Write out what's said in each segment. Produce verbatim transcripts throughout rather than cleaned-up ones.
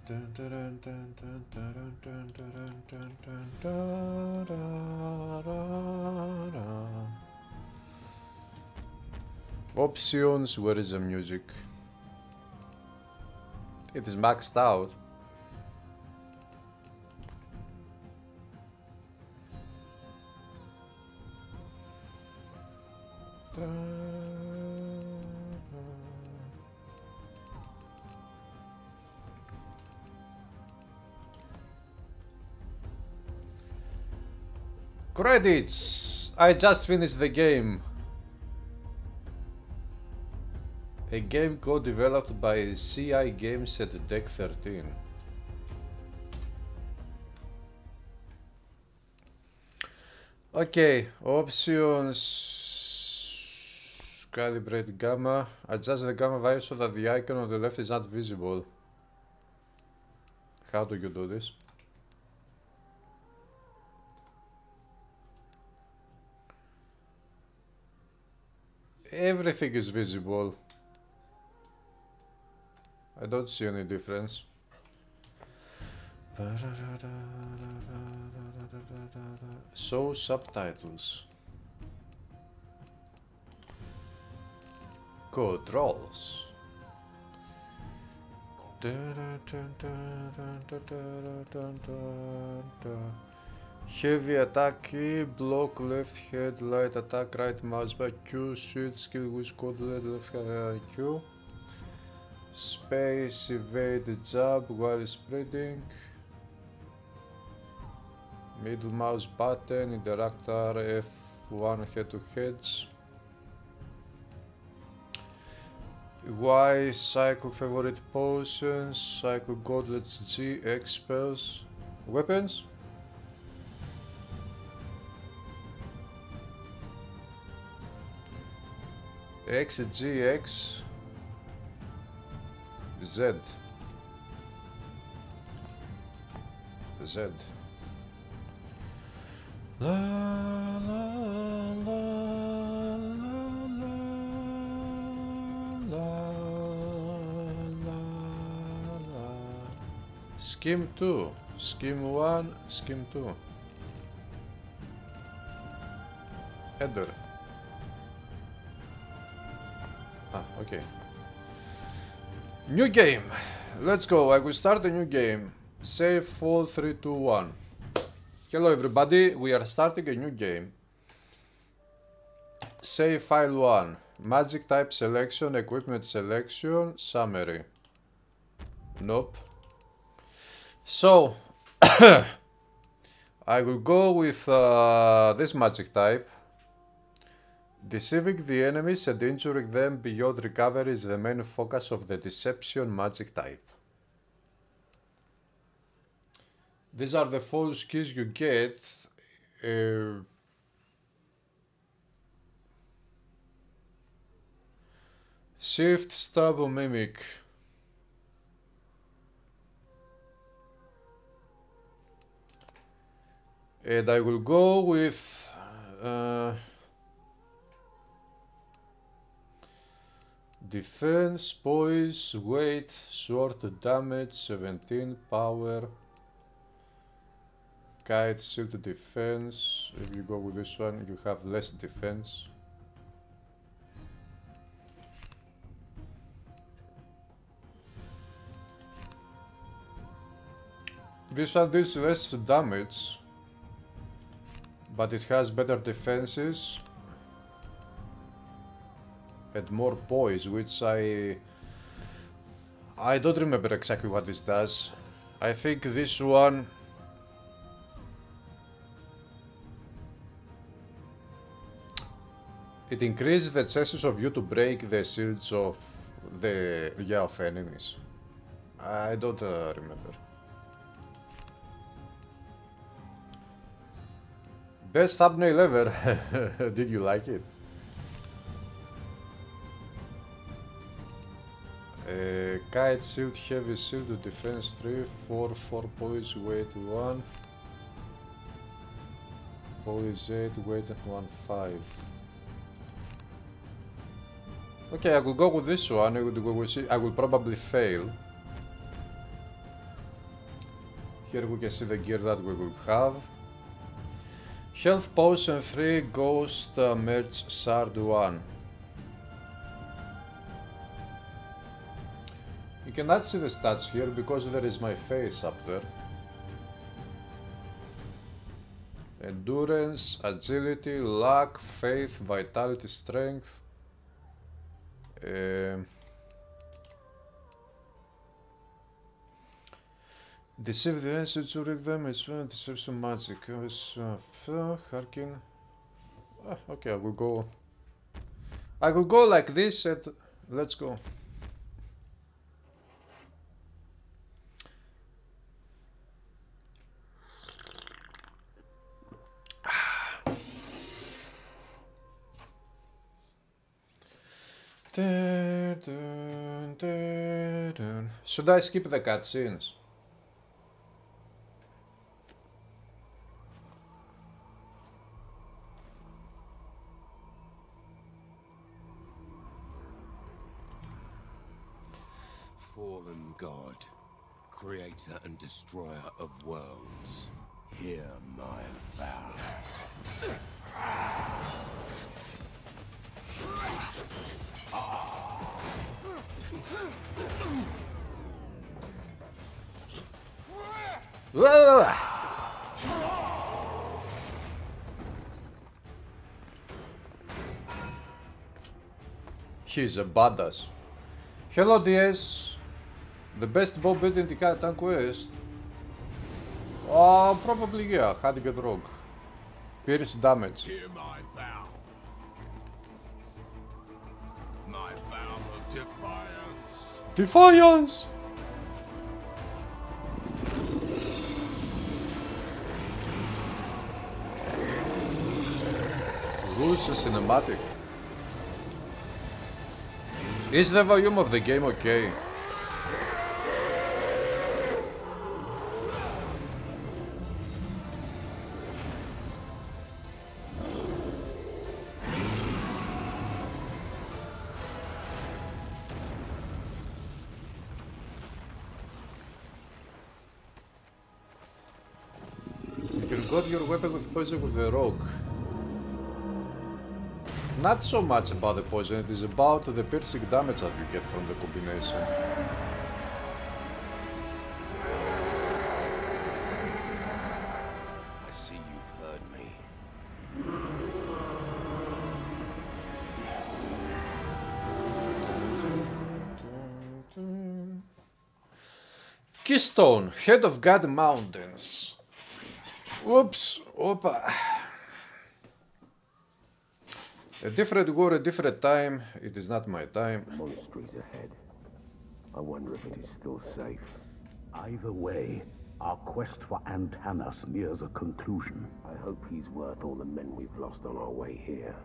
Dun, dun, dun, dun, dun, dun, dun, dun, dun, dun, dun, da, da, da. Options, where is the music? It is maxed out. Da, da. Credits! I just finished the game. A game co-developed by C I Games at Deck thirteen. Okay, options. Calibrate gamma. Adjust the gamma value so that the icon on the left is not visible. How do you do this? Everything is visible. I don't see any difference. Show subtitles. Controls. Heavy attack key, block left head, light attack, right mouse bar, Q, shield, skill with code left uh, Q. Space, evade, jab while spreading. Middle mouse button, interact R F one head to heads. Y, cycle favorite potions, cycle gauntlets G, X spells. Weapons? X, G, X. Z. Z. La la la la la la la la. Scheme two, scheme one, scheme two. Header. Ah, okay. New game. Let's go. I will start a new game. Save four, three, two, one. Hello everybody. We are starting a new game. Save file one. Magic type selection, equipment selection, summary. Nope. So I will go with uh, this magic type. Deceiving the enemies and injuring them beyond recovery is the main focus of the deception magic type. These are the four skills you get. Uh, shift, stab, or mimic. And I will go with uh, defense, poise, weight, sword damage, seventeen, power, kite, shield defense. If you go with this one, you have less defense. This one deals less damage, but it has better defenses and more poise, which I I don't remember exactly what this does. I think this one it increases the chances of you to break the shields of the yeah of enemies. I don't uh, remember. Best thumbnail ever. Did you like it? Uh, kite, shield, heavy shield, defense three, four, four poise, weight one. Poise eight, weight one, five. Okay, I will go with this one. I will, we will see. I will probably fail. Here we can see the gear that we will have. Health potion three, Ghost uh, Merge Shard one. You cannot see the stats here because there is my face up there. Endurance, agility, luck, faith, vitality, strength. Um, Deceive the enemy to rig them, it's when deception magic. It's, uh, Harkin. Ah, okay, I will go. I will go like this and let's go. Dun, dun, dun, dun. Should I skip the cutscenes? Fallen God, creator and destroyer of worlds, hear my vows. He's a badass. Hello D S. The best bow build in the Titan Quest? Oh, probably yeah, Hadget Rogue. Pierce damage. Hear my vow. My vow of defiance. Defiance! Rules a cinematic. Is the volume of the game okay? You can got your weapon with poison with the rogue. Not so much about the poison, it is about the piercing damage that you get from the combination. I see you've heard me. Keystone, head of God Mountains. Whoops, opa. A different war, a different time. It is not my time. Monasteries ahead. I wonder if it is still safe. Either way, our quest for Antanas nears a conclusion. I hope he's worth all the men we've lost on our way here.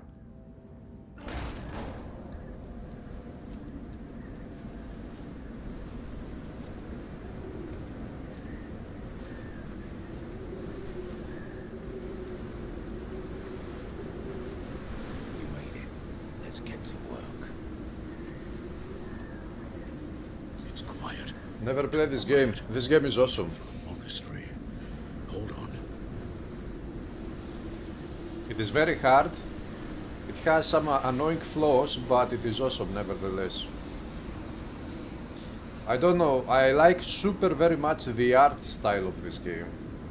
Let's get to work. It's quiet. Never played this game. This game is awesome. Monastery. Hold on. It is very hard. It has some uh, annoying flaws, but it is awesome nevertheless. I don't know, I like super very much the art style of this game.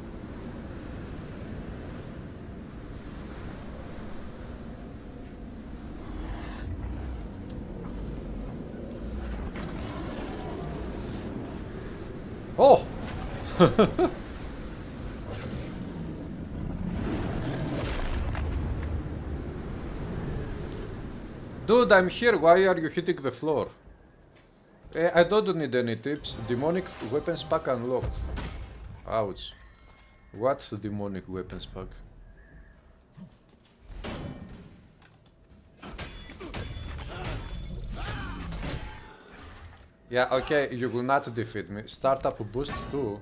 Oh! Dude, I'm here. Why are you hitting the floor? Eh, I don't need any tips. Demonic weapons pack unlocked. Ouch. What's the demonic weapons pack? Yeah, okay, you will not defeat me. Startup boost too.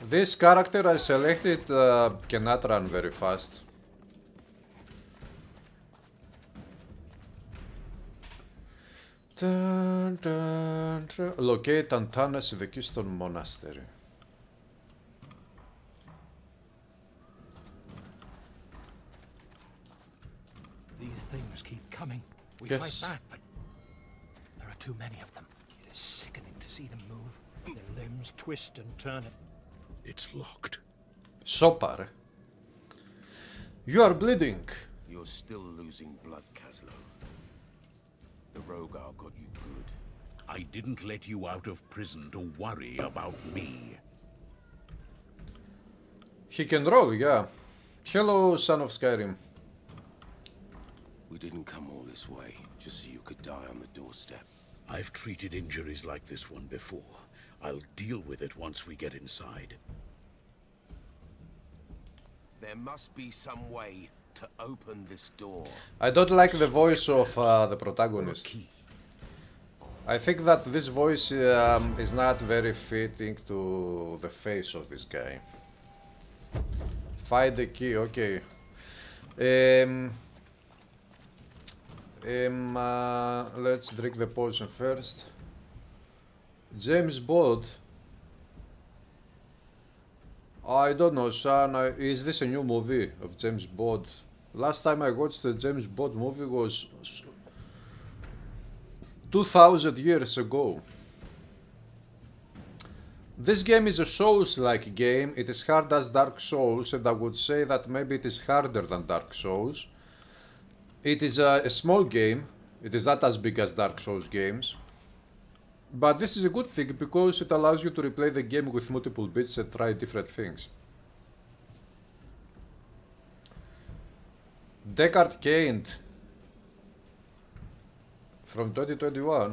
This character I selected uh, cannot run very fast. Dun, dun, dun. Locate Antanas in the Keystone Monastery. These things keep coming. We Yes. fight back, but there are too many of them. It is sickening to see them move. Their limbs twist and turn. It's locked. Sopar. You are bleeding. You're still losing blood, Kaslo. The Rogar got you good. I didn't let you out of prison to worry about me. He can roll, yeah. Hello, son of Skyrim. We didn't come all this way just so you could die on the doorstep. I've treated injuries like this one before. I'll deal with it once we get inside. There must be some way to open this door. I don't like the voice of uh, the protagonist. Key. I think that this voice um, is not very fitting to the face of this guy. Find the key, okay. Um, um, uh, let's drink the potion first. James Bond. I don't know, son. I, is this a new movie of James Bond? Last time I watched the James Bond movie was two thousand years ago. This game is a Souls-like game. It is hard as Dark Souls, and I would say that maybe it is harder than Dark Souls. It is a, a small game. It is not as big as Dark Souls games. But this is a good thing because it allows you to replay the game with multiple bits and try different things. Deckard Cain from twenty twenty-one.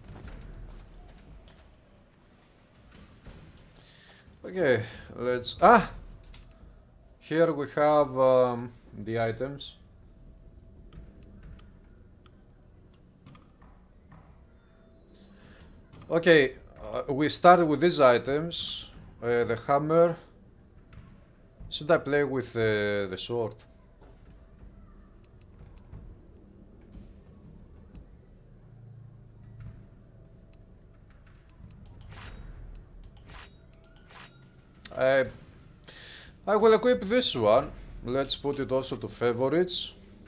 Okay, let's... Ah! Here we have um, the items. Okay, uh, we started with these items. Uh, the hammer. Should I play with uh, the sword? I, I will equip this one. Let's put it also to favorites.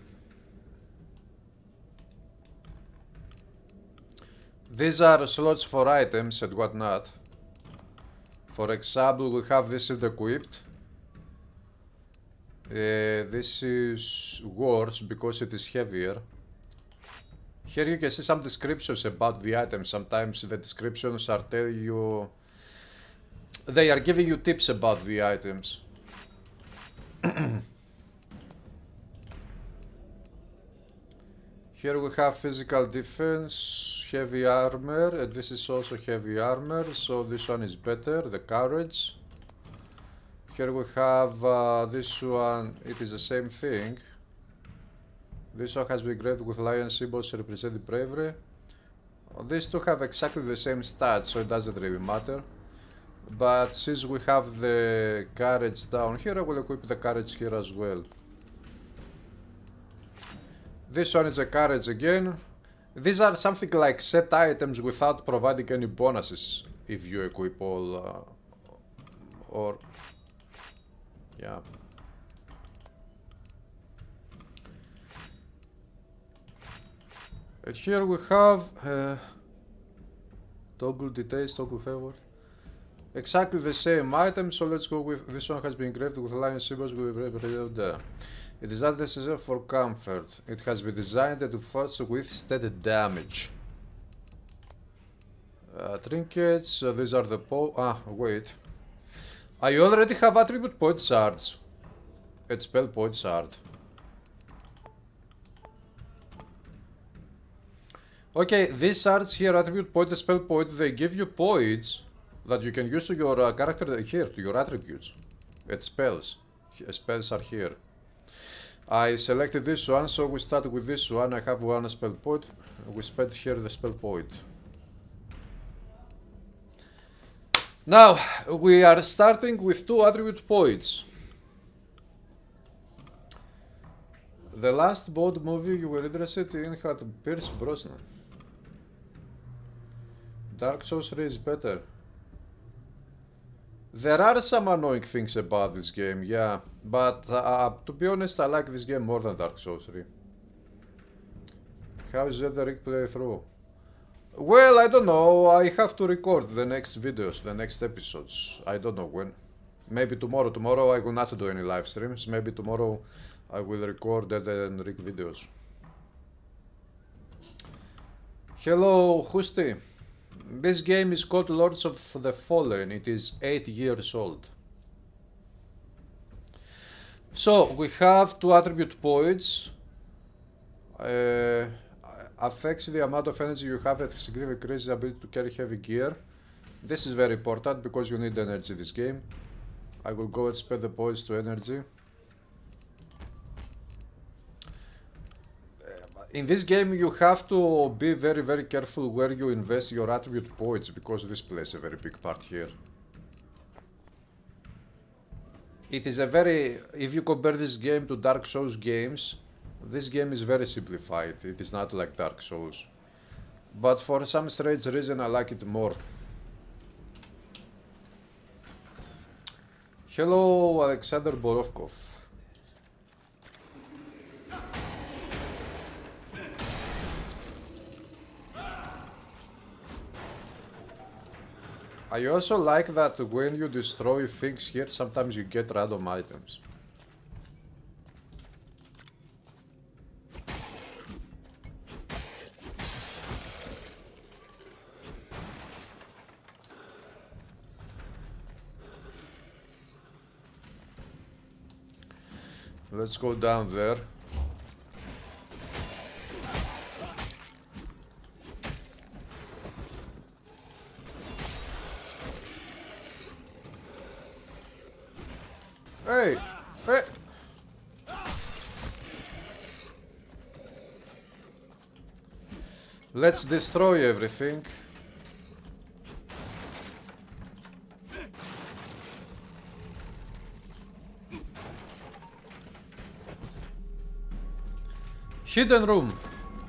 These are slots for items and whatnot. For example, we have this equipped. Uh, this is worse because it is heavier. Here you can see some descriptions about the items. Sometimes the descriptions are telling you... They are giving you tips about the items. Here we have physical defense, heavy armor, and this is also heavy armor, so this one is better, the courage. Here we have uh, this one, it is the same thing. This one has been engraved with lion symbols representing bravery. These two have exactly the same stats, so it doesn't really matter. But since we have the courage down here, I will equip the courage here as well. This one is a courage again. These are something like set items without providing any bonuses if you equip all uh, or yeah. And here we have uh, toggle details, toggle favor. Exactly the same item, so let's go with this one. Has been engraved with lion symbols with there. It is not necessary for comfort. It has been designed to force withstand damage. Uh, trinkets, uh, these are the po- ah, wait. I already have attribute point shards. It's spell point shard. Okay, these shards here, attribute point and spell point, they give you points that you can use to your uh, character here, to your attributes. It's spells. Spells are here. I selected this one, so we start with this one. I have one spell point. We spent here the spell point. Now, we are starting with two attribute points. The last Bond movie you were interested in had Pierce Brosnan. Dark Souls three is better. There are some annoying things about this game, yeah, but uh, to be honest, I like this game more than Dark Souls three. How is that the Rick playthrough? Well, I don't know, I have to record the next videos, the next episodes. I don't know when. Maybe tomorrow. Tomorrow I will not do any live streams. Maybe tomorrow I will record the Rick videos. Hello, Husti. This game is called Lords of the Fallen. It is eight years old. So, we have two attribute points. Uh, affects the amount of energy you have that significantly increases the ability to carry heavy gear. This is very important because you need energy in this game. I will go and spend the points to energy. In this game you have to be very very careful where you invest your attribute points because this plays a very big part here. It is a very, if you compare this game to Dark Souls games, this game is very simplified. It is not like Dark Souls. But for some strange reason I like it more. Hello, Alexander Borovkov. I also like that when you destroy things here, sometimes you get random items. Let's go down there. Hey! Hey! Let's destroy everything. Hidden room.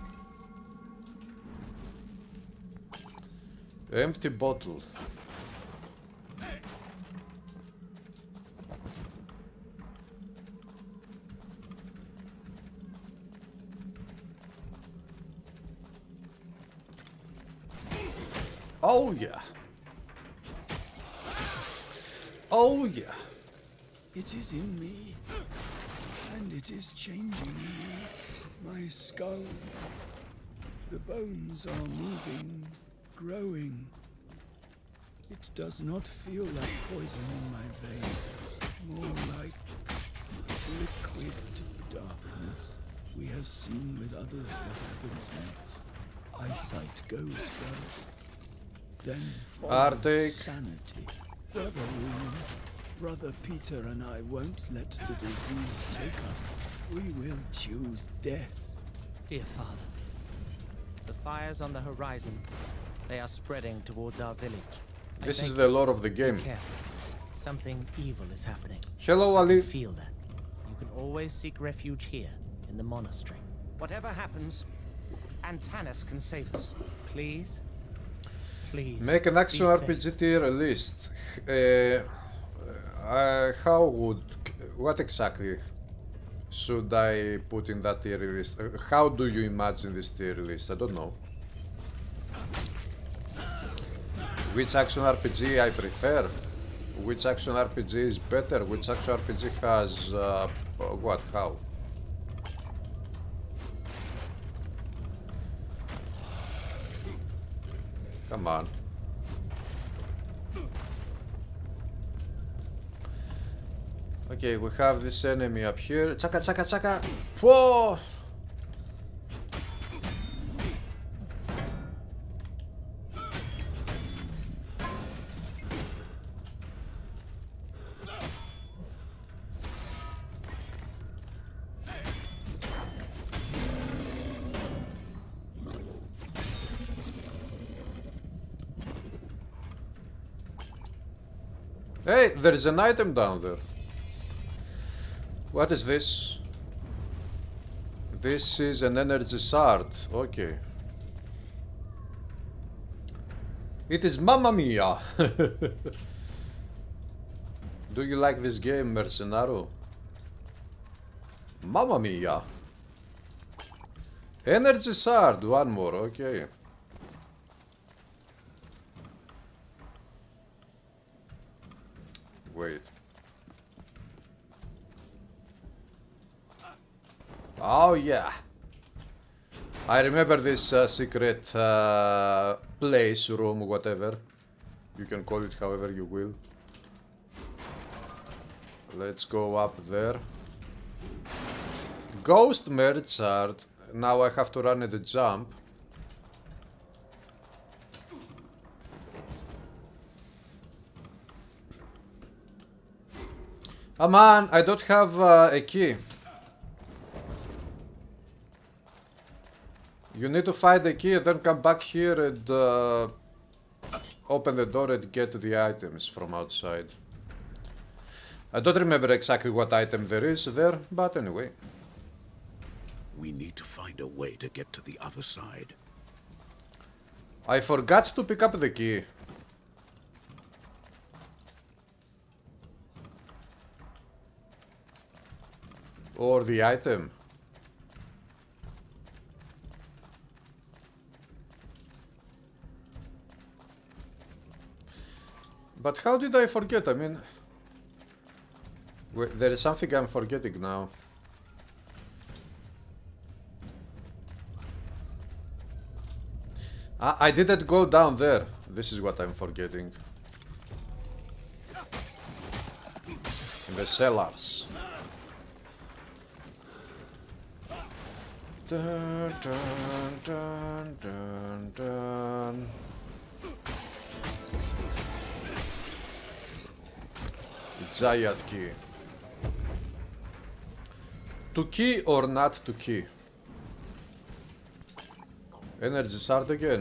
Empty bottle. Oh yeah. Oh yeah. It is in me, and it is changing me. My skull. The bones are moving, growing. It does not feel like poison in my veins, more like liquid darkness. We have seen with others what happens next. Eyesight goes first, then follows Arctic. sanity. Brother William, Brother Peter and I won't let the disease take us. We will choose death. Dear Father, the fires on the horizon, they are spreading towards our village. I This beg is the lore of the game. you, careful. Something evil is happening. Hello, I Ali. can feel that. You can always seek refuge here, in the monastery. Whatever happens, Antanas can save us. Please? Please. Make an action be R P G safe. tier list. Uh, uh, how would... What exactly should I put in that tier list? Uh, how do you imagine this tier list? I don't know. Which action R P G I prefer? Which action R P G is better? Which action R P G has... Uh, what? How? Come on. Okay, we have this enemy up here. Chaka, chaka, chaka! Whoa! Hey, there is an item down there. What is this? This is an energy shard. Okay. It is Mamma Mia! Do you like this game, Mercenaro? Mamma Mia! Energy shard, one more, okay. Wait. Oh yeah. I remember this uh, secret uh, place, room, whatever. You can call it however you will. Let's go up there. Ghost merge shard. Now I have to run at the jump. Oh man, I don't have uh, a key. You need to find the key and then come back here and uh, open the door and get the items from outside. I don't remember exactly what item there is there, but anyway. We need to find a way to get to the other side. I forgot to pick up the key. Or the item. But how did I forget? I mean, wait, there is something I'm forgetting now. I, I didn't go down there. This is what I'm forgetting. In the cellars. Dun, dun, dun, dun, dun. Giant key. To key or not to key? Energy shard again.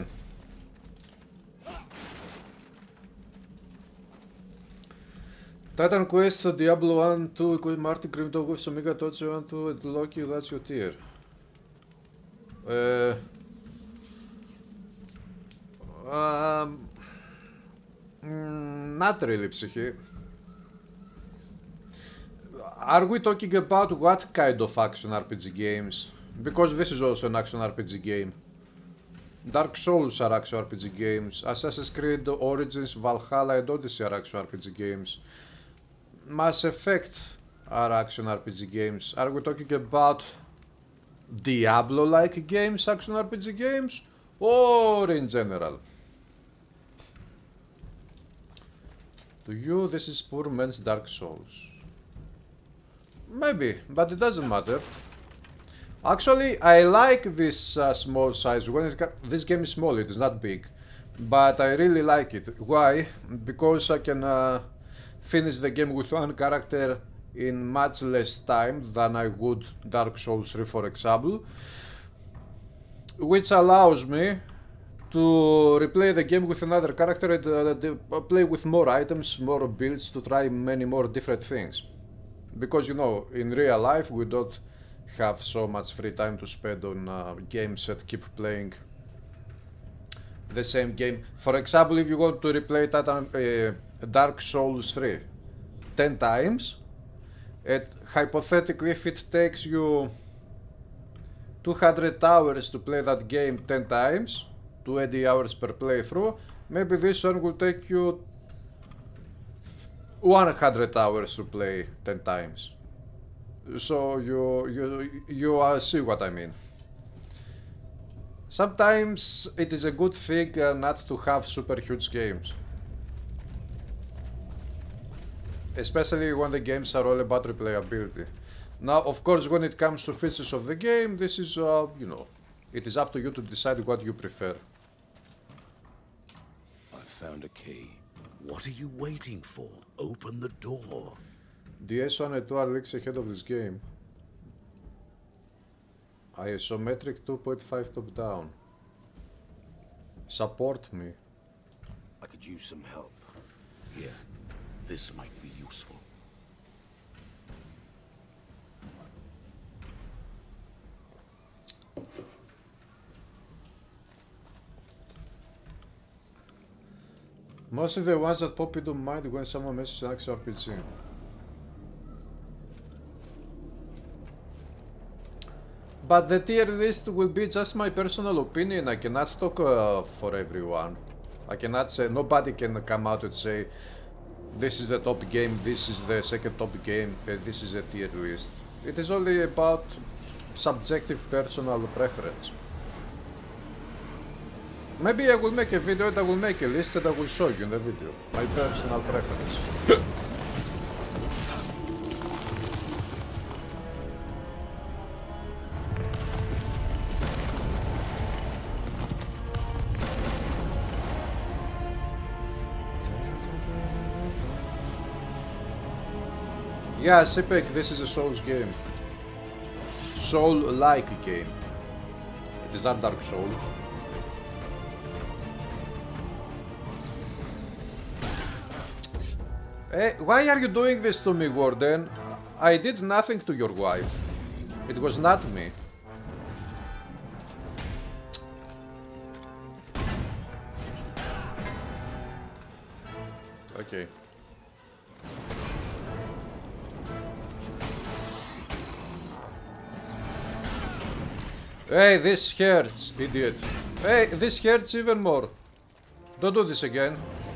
Titan Quest, Diablo one, two, Martin Grim Dog with Omega Touch one, two, and Loki, that's your tier. Uh, um, mm, not really, Psyche. Are we talking about what kind of action R P G games? Because this is also an action R P G game. Dark Souls are action R P G games. Assassin's Creed Origins, Valhalla and Odyssey are action R P G games. Mass Effect are action R P G games. Are we talking about Diablo-like games, action R P G games? Or in general? To you, this is poor man's Dark Souls. Maybe, but it doesn't matter. Actually, I like this uh, small size. When it this game is small, it is not big, but I really like it. Why? Because I can uh, finish the game with one character in much less time than I would Dark Souls three, for example, which allows me to replay the game with another character and uh, play with more items, more builds, to try many more different things. Because, you know, in real life we don't have so much free time to spend on uh, games that keep playing the same game. For example, if you want to replay Titan, uh, Dark Souls three ten times, and hypothetically if it takes you two hundred hours to play that game ten times, twenty hours per playthrough, maybe this one will take you one hundred hours to play ten times. So you you you uh, see what I mean. Sometimes it is a good thing uh, not to have super huge games, especially when the games are all about replayability. Now, of course, when it comes to features of the game, this is uh, you know, it is up to you to decide what you prefer. I found a key. What are you waiting for? Open the door. D S one and two are leagues ahead of this game. Isometric two point five top down. Support me. I could use some help. Here. this might be useful. Mostly the ones that pop into mind when someone mentions an action R P G. But the tier list will be just my personal opinion. I cannot talk uh, for everyone. I cannot say, nobody can come out and say this is the top game, this is the second top game, and this is a tier list. It is only about subjective personal preference. Maybe I will make a video and I will make a list and I will show you in the video my personal preference. Yeah, Sipek, this is a Souls game. Soul-like game. It is not Dark Souls. Hey, why are you doing this to me, Warden? I did nothing to your wife. It was not me. Okay. Hey, this hurts, idiot. Hey, this hurts even more. Don't do this again.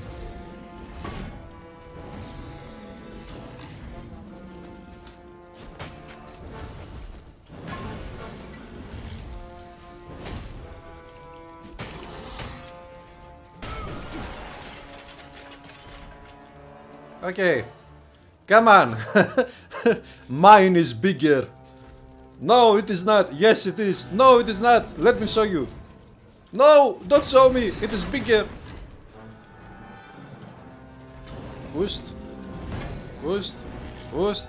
Okay, come on. Mine is bigger. No, it is not. Yes, it is. No, it is not. Let me show you. No, don't show me. It is bigger. Boost. Boost. Boost.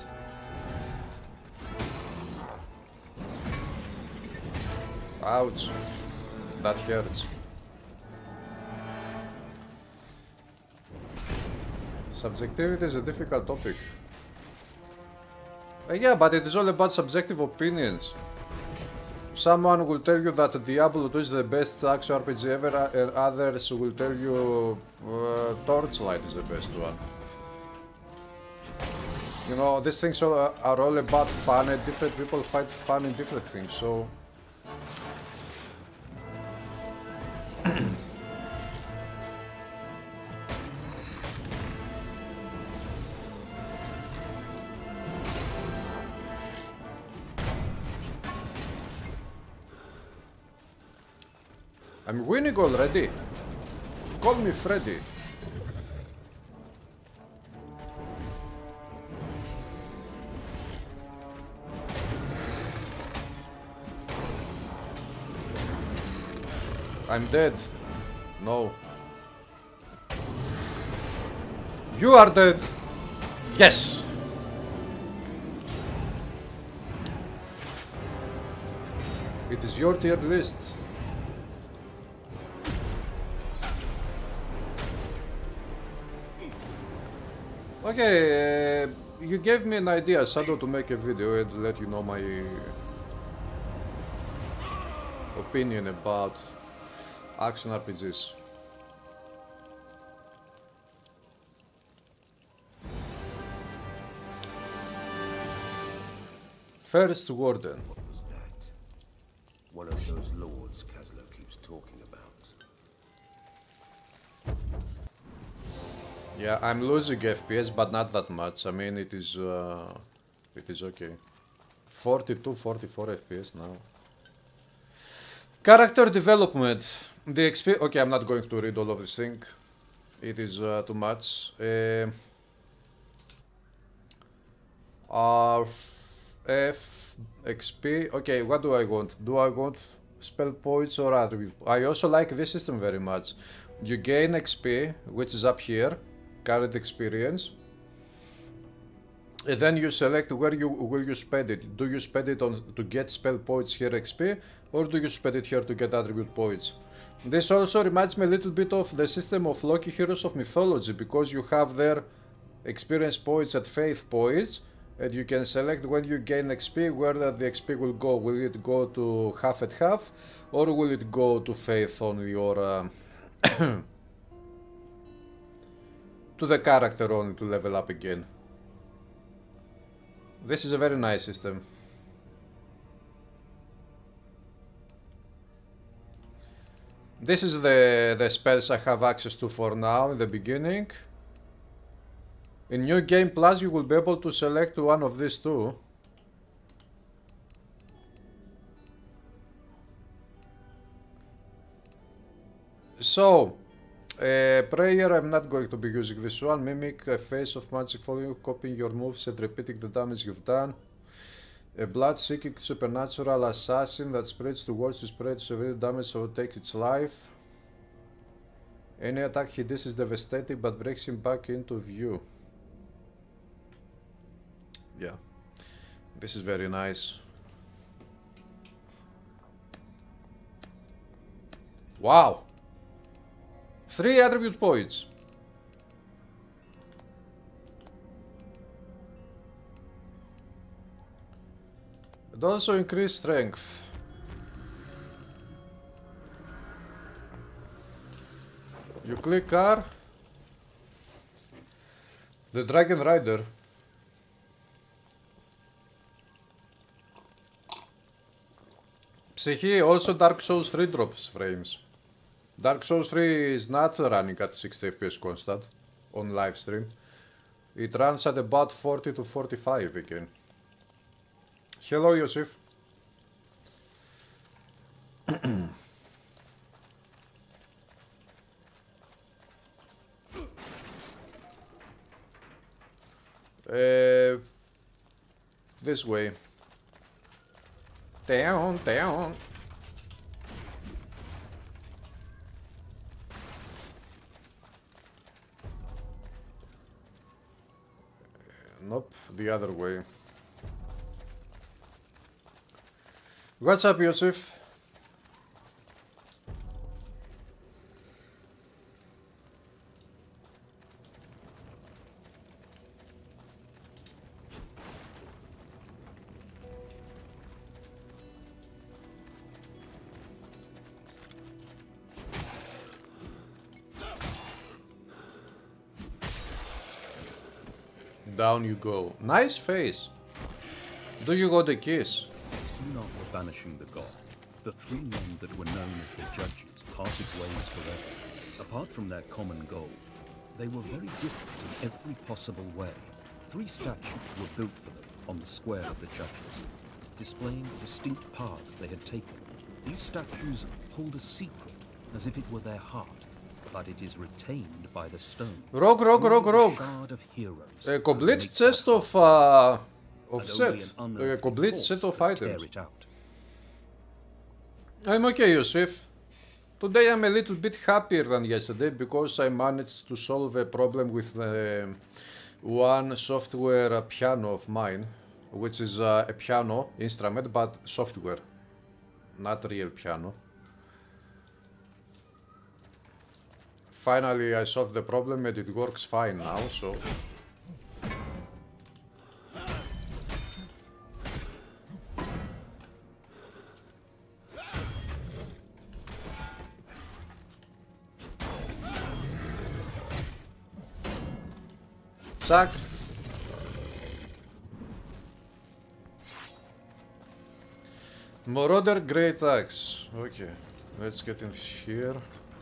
Ouch. That hurts. Subjectivity is a difficult topic. Uh, yeah, but it is all about subjective opinions. Someone will tell you that Diablo two is the best action R P G ever, and others will tell you uh, Torchlight is the best one. You know, these things are, are all about fun, and different people find fun in different things, so... I'm winning already. Call me Freddy. I'm dead. No. You are dead. Yes. It is your tier list. Okay, uh, you gave me an idea, Shadow, to make a video and let you know my opinion about action R P Gs. First Warden. What was that? One of those lords Kaslo keeps talking about. Yeah, I'm losing F P S, but not that much. I mean, it is, uh, it is okay. forty-two, forty-four F P S now. Character development. The X P. Okay, I'm not going to read all of this thing. It is uh, too much. Uh, R F X P. Okay, what do I want? Do I want spell points or attribute? I also like this system very much. You gain X P, which is up here. Current experience, and then you select where you will you spend it. Do you spend it on to get spell points here X P, or do you spend it here to get attribute points? This also reminds me a little bit of the system of Loki Heroes of Mythology, because you have there experience points and faith points, and you can select when you gain X P where the X P will go. Will it go to half and half, or will it go to faith only, or um, to the character only to level up again? This is a very nice system. This is the, the spells I have access to for now in the beginning. In New Game Plus you will be able to select one of these two. So, uh, prayer, I'm not going to be using this one. Mimic a face of magic following, copying your moves and repeating the damage you've done. A blood-seeking supernatural assassin that spreads towards you, spreads severe damage so take its life. Any attack he does is devastating but breaks him back into view. Yeah, this is very nice. Wow! Three attribute points. And also increase strength. You click R. The Dragon Rider. Psyche, also Dark Souls three drops frames. Dark Souls three is not running at sixty F P S constant on live stream. It runs at about forty to forty-five again. Hello, Yosef. uh, this way. Down, down. Nope, the other way. What's up, Yosef? Down you go. Nice face. Do you got a kiss? Soon after banishing the god, the three men that were known as the judges parted ways forever. Apart from their common goal, they were very different in every possible way. Three statues were built for them on the square of the judges, displaying the distinct paths they had taken. These statues hold a secret, as if it were their heart, but it is retained by the stone. Rogue, rogue, rogue, rogue. Shard of heroes. A complete chest of uh, of set. A complete set of items. I'm okay, Yosef. Today I'm a little bit happier than yesterday because I managed to solve a problem with uh, one software piano of mine, which is uh, a piano instrument but software, not real piano. Finally I solved the problem and it works fine now, so... Zack! Marauder Great Axe. Okay, let's get in here.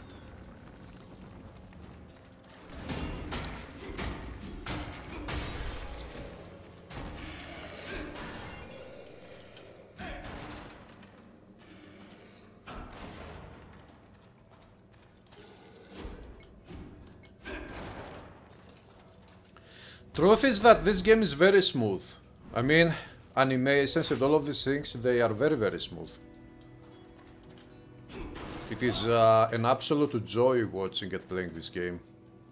Truth is that this game is very smooth. I mean, animations and all of these things, they are very very smooth. It is uh, an absolute joy watching and playing this game.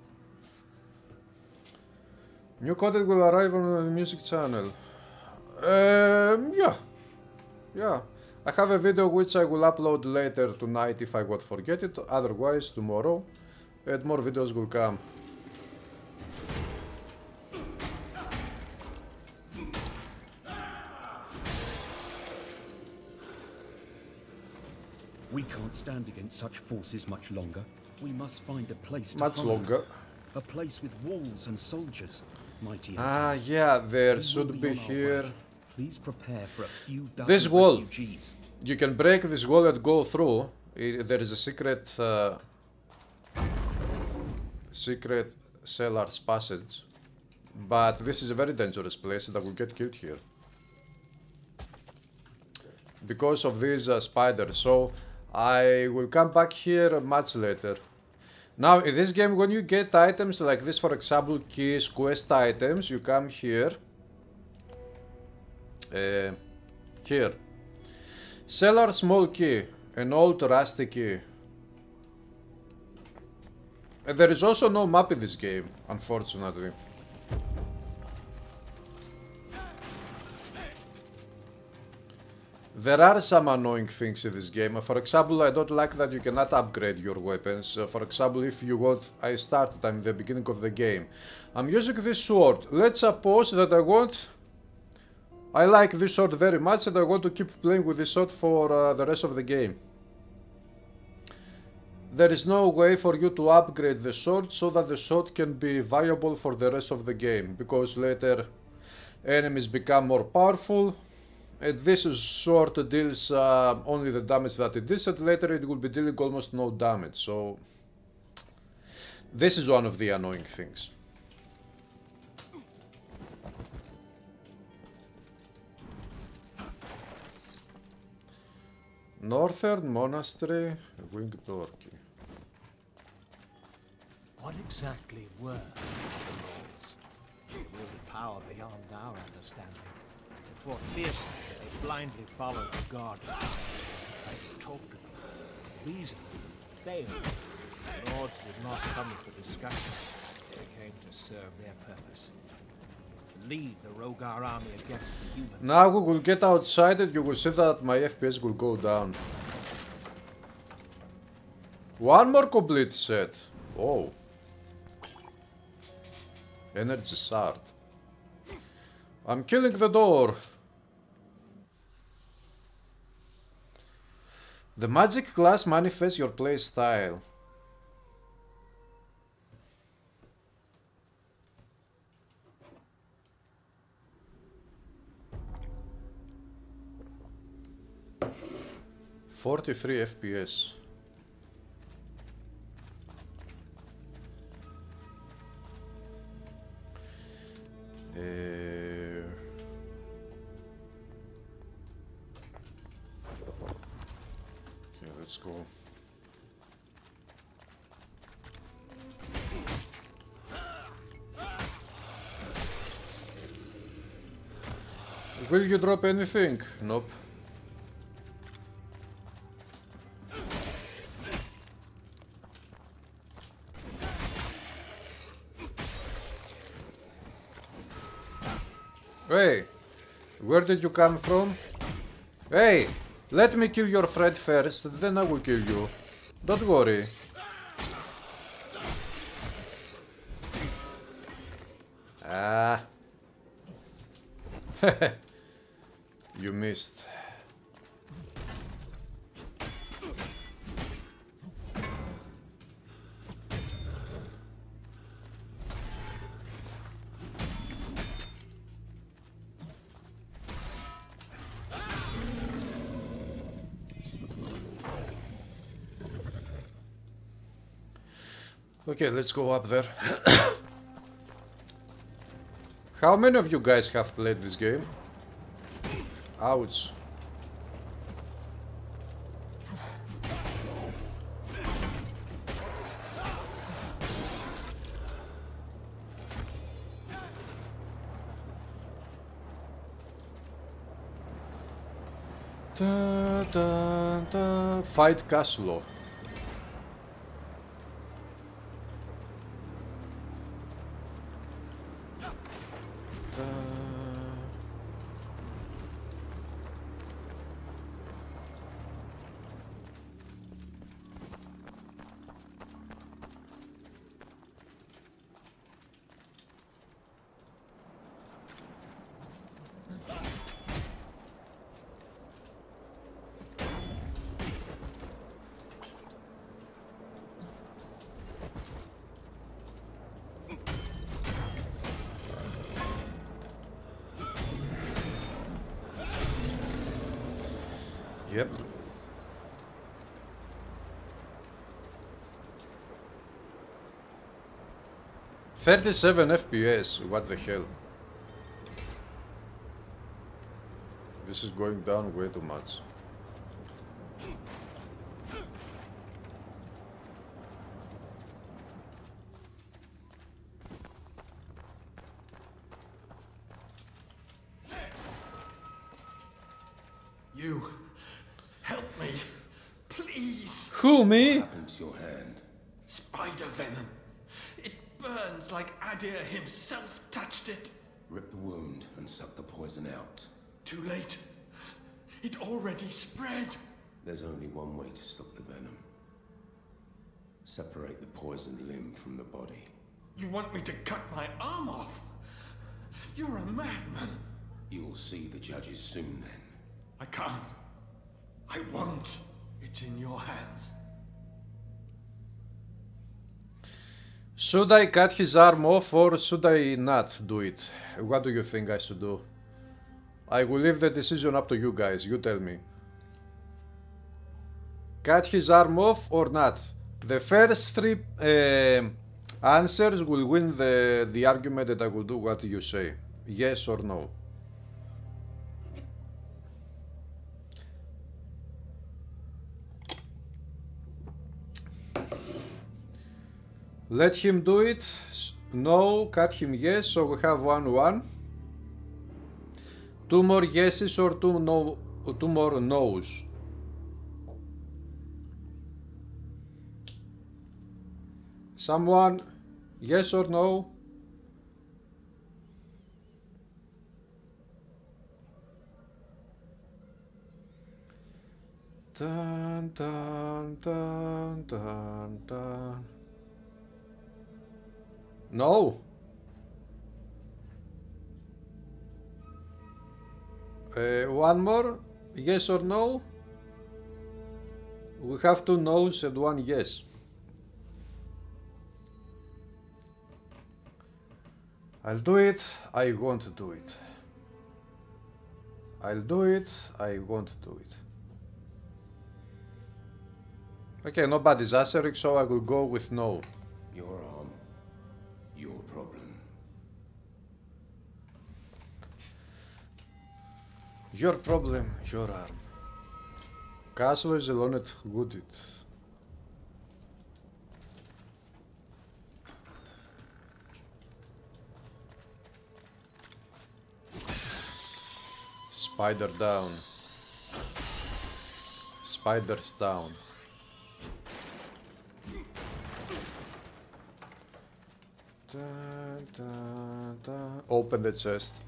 New content will arrive on the music channel. Um, yeah. Yeah. I have a video which I will upload later tonight if I won't forget it, otherwise tomorrow, and more videos will come. We can't stand against such forces much longer. We must find a place to Much hide. longer. A place with walls and soldiers. Mighty Ah, Antanas. yeah, there We should will be on our here. way. Please prepare for a few dozen This wall. refugees. You can break this wall and go through. I there is a secret, uh, secret cellar's passage, but this is a very dangerous place and I will get killed here because of these uh, spiders. So I will come back here much later. Now in this game, when you get items like this, for example keys, quest items, you come here, uh, here, cellar small key, an old rusty key. And there is also no map in this game, unfortunately. There are some annoying things in this game. For example, I don't like that you cannot upgrade your weapons. Uh, for example, if you want, I started, I'm in the beginning of the game. I'm using this sword. Let's suppose that I want, I like this sword very much and I want to keep playing with this sword for uh, the rest of the game. There is no way for you to upgrade the sword so that the sword can be viable for the rest of the game, because later enemies become more powerful and this sword deals uh, only the damage that it does, and later it will be dealing almost no damage. So this is one of the annoying things. Northern Monastery, Winged Orky. What exactly were the laws? They wielded power beyond our understanding. They fought fiercely, they blindly followed the god. I talked to them, reasoned, failed. The lords did not come for discussion. They came to serve their purpose. To lead the Rogar army against the humans. Now we will get outside and you will see that my F P S will go down. One more complete set. Oh. Energy shard. I'm killing the door. The magic glass manifests your play style. forty-three F P S. Uh, okay, let's go. Will you drop anything? Nope. Hey, where did you come from? Hey, let me kill your friend first, then I will kill you. Don't worry. Ah. You missed. Okay, let's go up there. How many of you guys have played this game? Ouch. Da, da, da. Fight Caslo. Yep. thirty-seven F P S, what the hell? This is going down way too much. You help me, please. Who, me? What happened to your hand? Spider venom. It burns like Adir himself touched it. Rip the wound and suck the poison out. Too late. It already spread. There's only one way to stop the venom. Separate the poisoned limb from the body. You want me to cut my arm off? You're a madman. You'll see the judges soon then. I can't. I won't. It's in your hands. Should I cut his arm off or should I not do it? What do you think I should do? I will leave the decision up to you guys, you tell me. Cut his arm off or not? The first three uh, answers will win the, the argument that I will do what you say. Yes or no. Let him do it. No, cut him yes, so we have one one. Two more yeses or two no, two more no's. Someone, yes or no? Dun dun dun dun dun. No. Uh, one more, yes or no? We have two no's and one yes. I'll do it, I won't do it. I'll do it, I won't do it. Okay, nobody's answering, so I will go with no. Your arm, your problem. Your problem, your arm. Castle is alone at Goodit. Spider down. Spiders down. Da, da, da. Open the chest.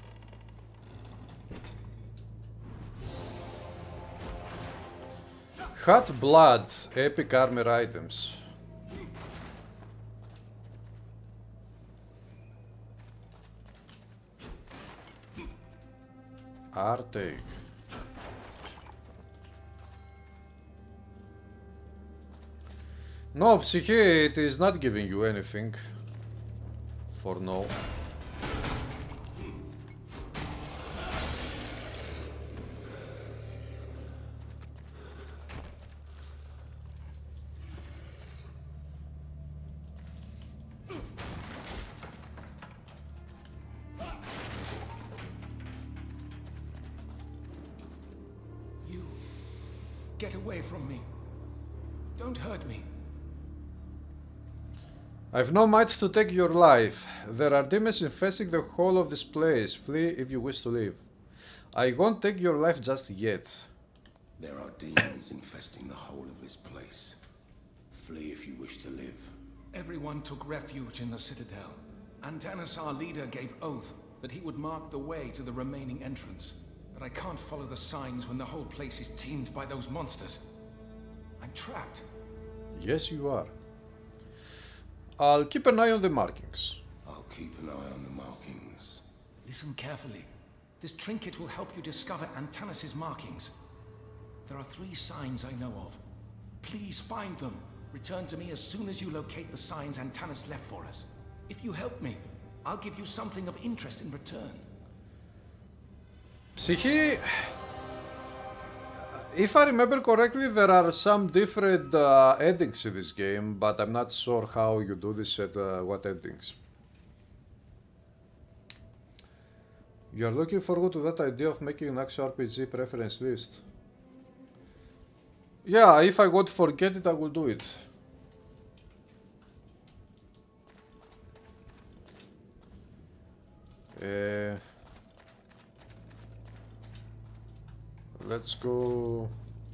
Hot blood, epic armor items. Artake. No, Psyche, it is not giving you anything. For no. You get away from me. Don't hurt me. I've no might to take your life. There are demons infesting the whole of this place. Flee if you wish to live. I won't take your life just yet. There are demons infesting the whole of this place. Flee if you wish to live. Everyone took refuge in the Citadel. Antanas, our leader, gave oath that he would mark the way to the remaining entrance. But I can't follow the signs when the whole place is teemed by those monsters. I'm trapped. Yes, you are. I'll keep an eye on the markings. I'll keep an eye on the markings. Listen carefully. This trinket will help you discover Antanas' markings. There are three signs I know of. Please find them. Return to me as soon as you locate the signs Antanas left for us. If you help me, I'll give you something of interest in return. Psyche, If I remember correctly, there are some different uh, endings in this game, but I'm not sure how you do this and uh, what endings. You're looking forward to that idea of making an actual R P G preference list. Yeah, if I want to forget it, I will do it. Uh, let's go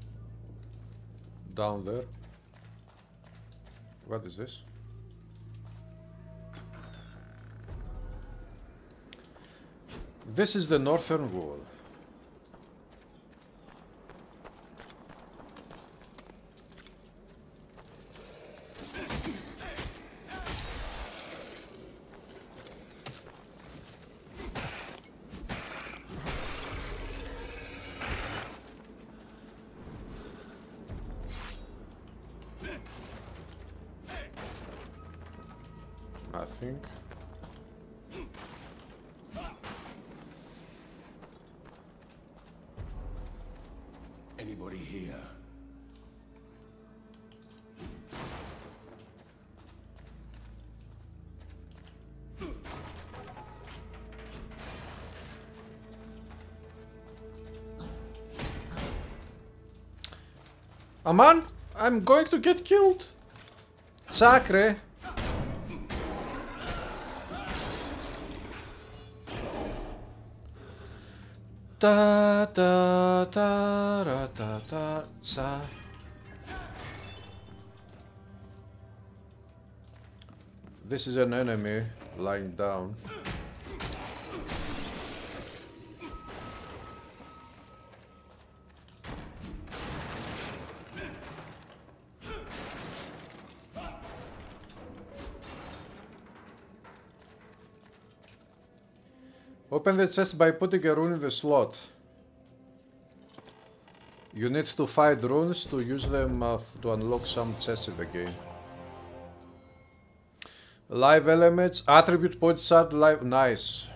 down there. What is this? This is the northern wall. I think. Anybody here? Aman, I'm going to get killed. Sacre. Da da da da da da da. This is an enemy lying down. Open the chest by putting a rune in the slot. You need to find runes to use them uh, to unlock some chests in the game. Live elements, attribute point shard, live, nice.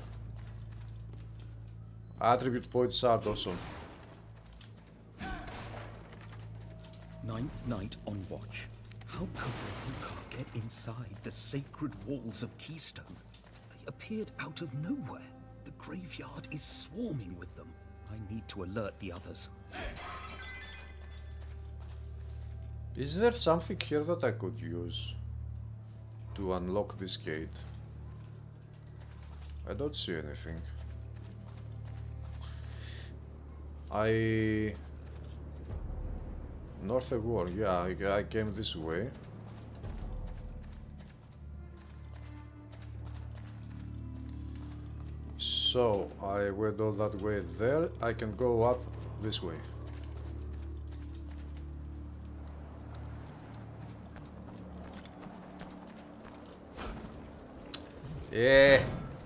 Attribute point shard, awesome. Ninth night on watch. How could the Rukar get inside the sacred walls of Keystone? They appeared out of nowhere. The graveyard is swarming with them. I need to alert the others. Is there something here that I could use to unlock this gate? I don't see anything. I... North of War, yeah, I, I came this way. So, I went all that way there, I can go up this way. Yeah.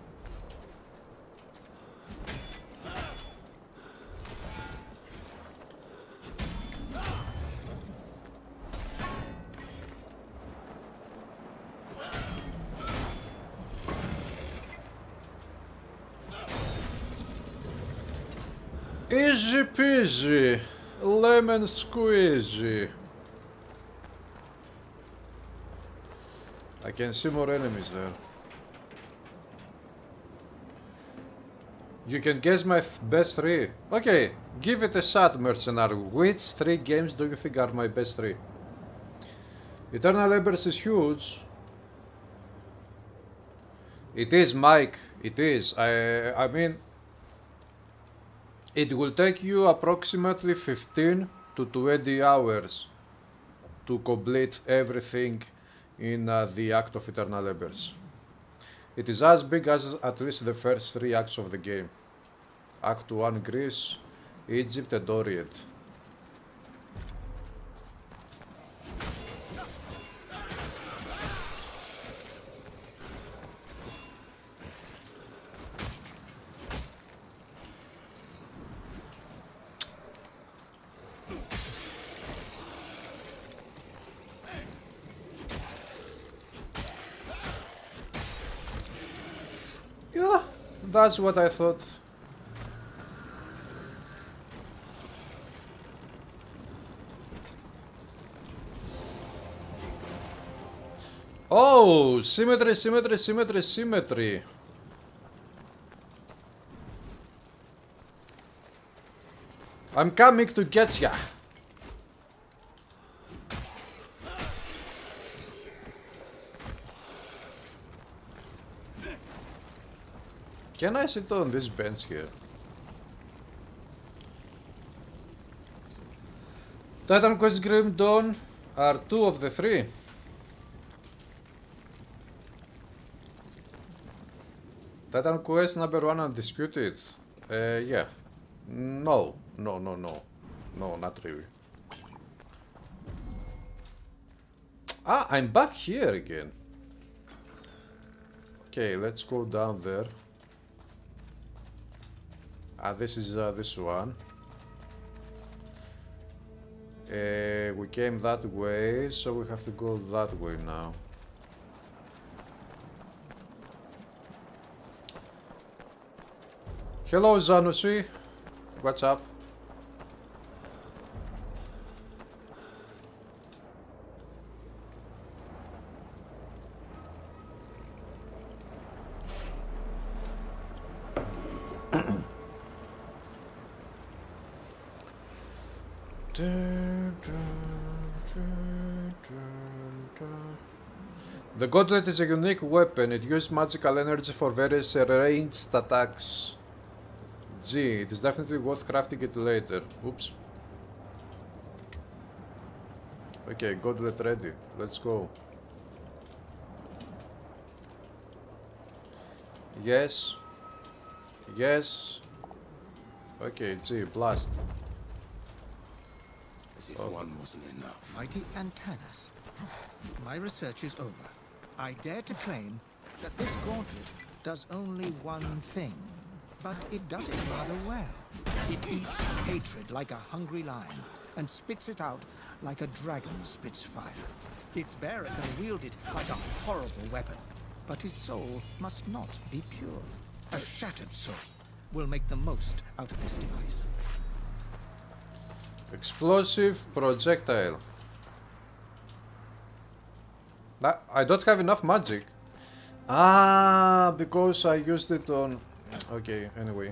Easy peasy, lemon squeezy. I can see more enemies there. You can guess my th best three. Okay, give it a shot, mercenary. Which three games do you think are my best three? Eternal Embers is huge. It is, Mike. It is. I, I mean, it will take you approximately fifteen to twenty hours to complete everything in uh, the act of Eternal Embers. It is as big as at least the first three acts of the game. Act one Greece, Egypt and Orient. Yeah, that's what I thought. Oh, symmetry, symmetry, symmetry, symmetry. I'm coming to get ya. Can I sit on this bench here? Titan Quest Grim Dawn are two of the three. Titan Quest number one undisputed. Uh, yeah. No. No, no, no. No, not really. Ah, I'm back here again. Okay, let's go down there. Ah, this is uh, this one. Uh, we came that way, so we have to go that way now. Hello, Zanusi. What's up? The gauntlet is a unique weapon. It uses magical energy for various ranged attacks. Gee, it is definitely worth crafting it later. Oops. Okay, gauntlet ready. Let's go. Yes. Yes. Okay, gee, blast. As if one wasn't enough. Mighty Antanas, my research is over. I dare to claim that this gauntlet does only one thing, but it does it rather well. It eats hatred like a hungry lion, and spits it out like a dragon spits fire. Its bearer can wield it like a horrible weapon, but his soul must not be pure. A shattered soul will make the most out of this device. Explosive projectile. I don't have enough magic. Ah, because I used it on... Okay, anyway.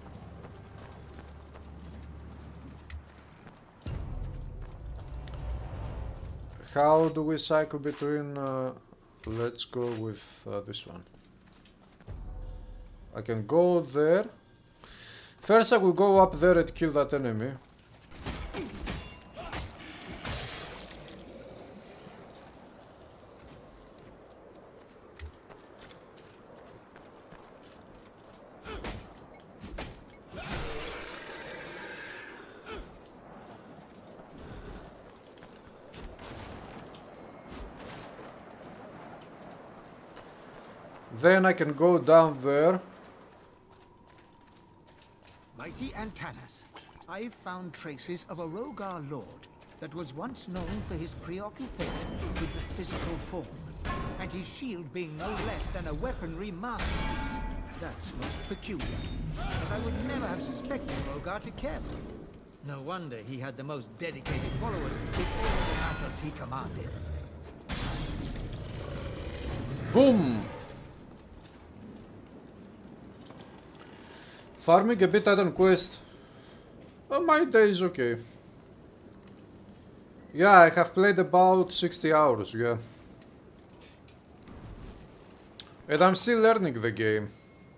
How do we cycle between... Uh, let's go with uh, this one. I can go there. First I will go up there and kill that enemy. Then I can go down there. Mighty Antanas, I've found traces of a Rogar lord that was once known for his preoccupation with the physical form, and his shield being no less than a weaponry masterpiece. That's most peculiar, as I would never have suspected Rogar to care for it. No wonder he had the most dedicated followers with all the battles he commanded. Boom! Farming a bit Titan Quest. Oh, my day is okay. Yeah, I have played about sixty hours, yeah. And I'm still learning the game.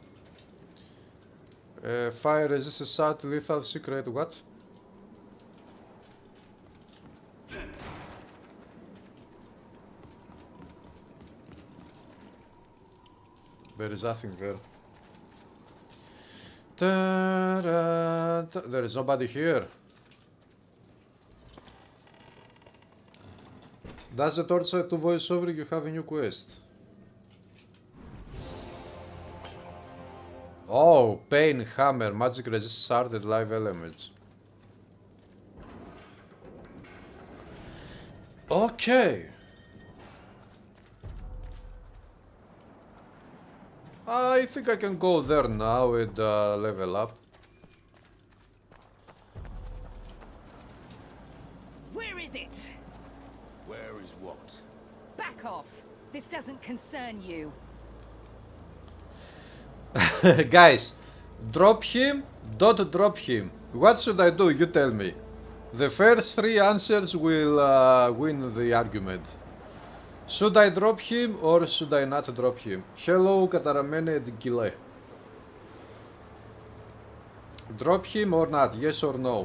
Uh, fire resist assault, lethal secret, what? There is nothing there. Ta-da, ta there is nobody here. Does the torch to voiceover you have a new quest? Oh, Pain Hammer, magic resist shard and live elements. Okay. I think I can go there now and uh, level up. Where is it? Where is what? Back off! This stuff doesn't concern you. Guys, drop him, don't drop him. What should I do? You tell me. The first three answers will uh, win the argument. Should I drop him or should I not drop him? Hello, Kataramene and Gile. Drop him or not? Yes or no?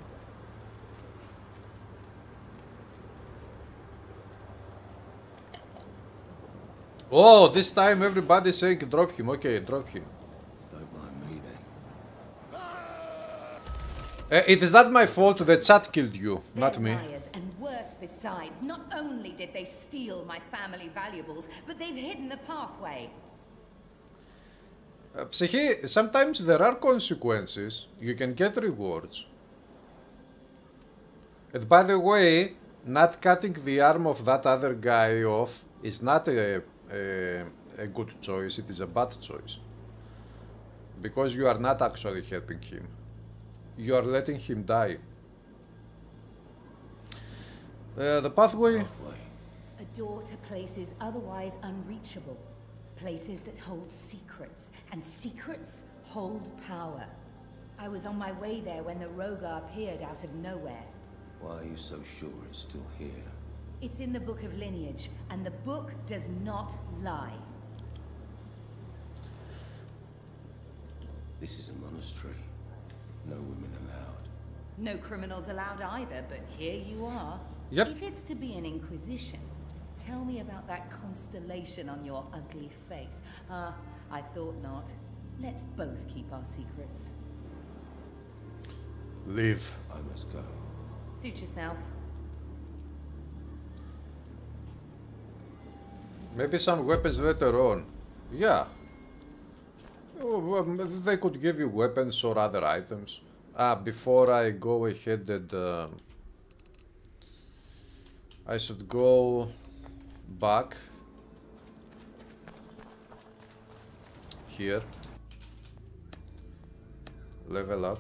Oh, this time everybody's saying drop him. Okay, drop him. Don't mind me then. Uh, it is not my fault. The chat killed you, They're not me. liars, and worse besides. Not only did they steal my family valuables, but they've hidden the pathway. Uh, Psyche, sometimes there are consequences. You can get rewards. And by the way, not cutting the arm of that other guy off is not a, a, a good choice. It is a bad choice. Because you are not actually helping him. You are letting him die. Uh, the pathway... Pathway. A door to places otherwise unreachable. Places that hold secrets, and secrets hold power. I was on my way there when the Rogar appeared out of nowhere. Why are you so sure it's still here? It's in the Book of Lineage, and the book does not lie. This is a monastery. No women allowed. No criminals allowed either, but here you are. Yep. If it's to be an inquisition, tell me about that constellation on your ugly face. Ah, I thought not. Let's both keep our secrets. Leave. I must go. Suit yourself. Maybe some weapons later on. Yeah. Oh, well, they could give you weapons or other items. Ah, before I go ahead and... Uh, I should go back. Here. Level up.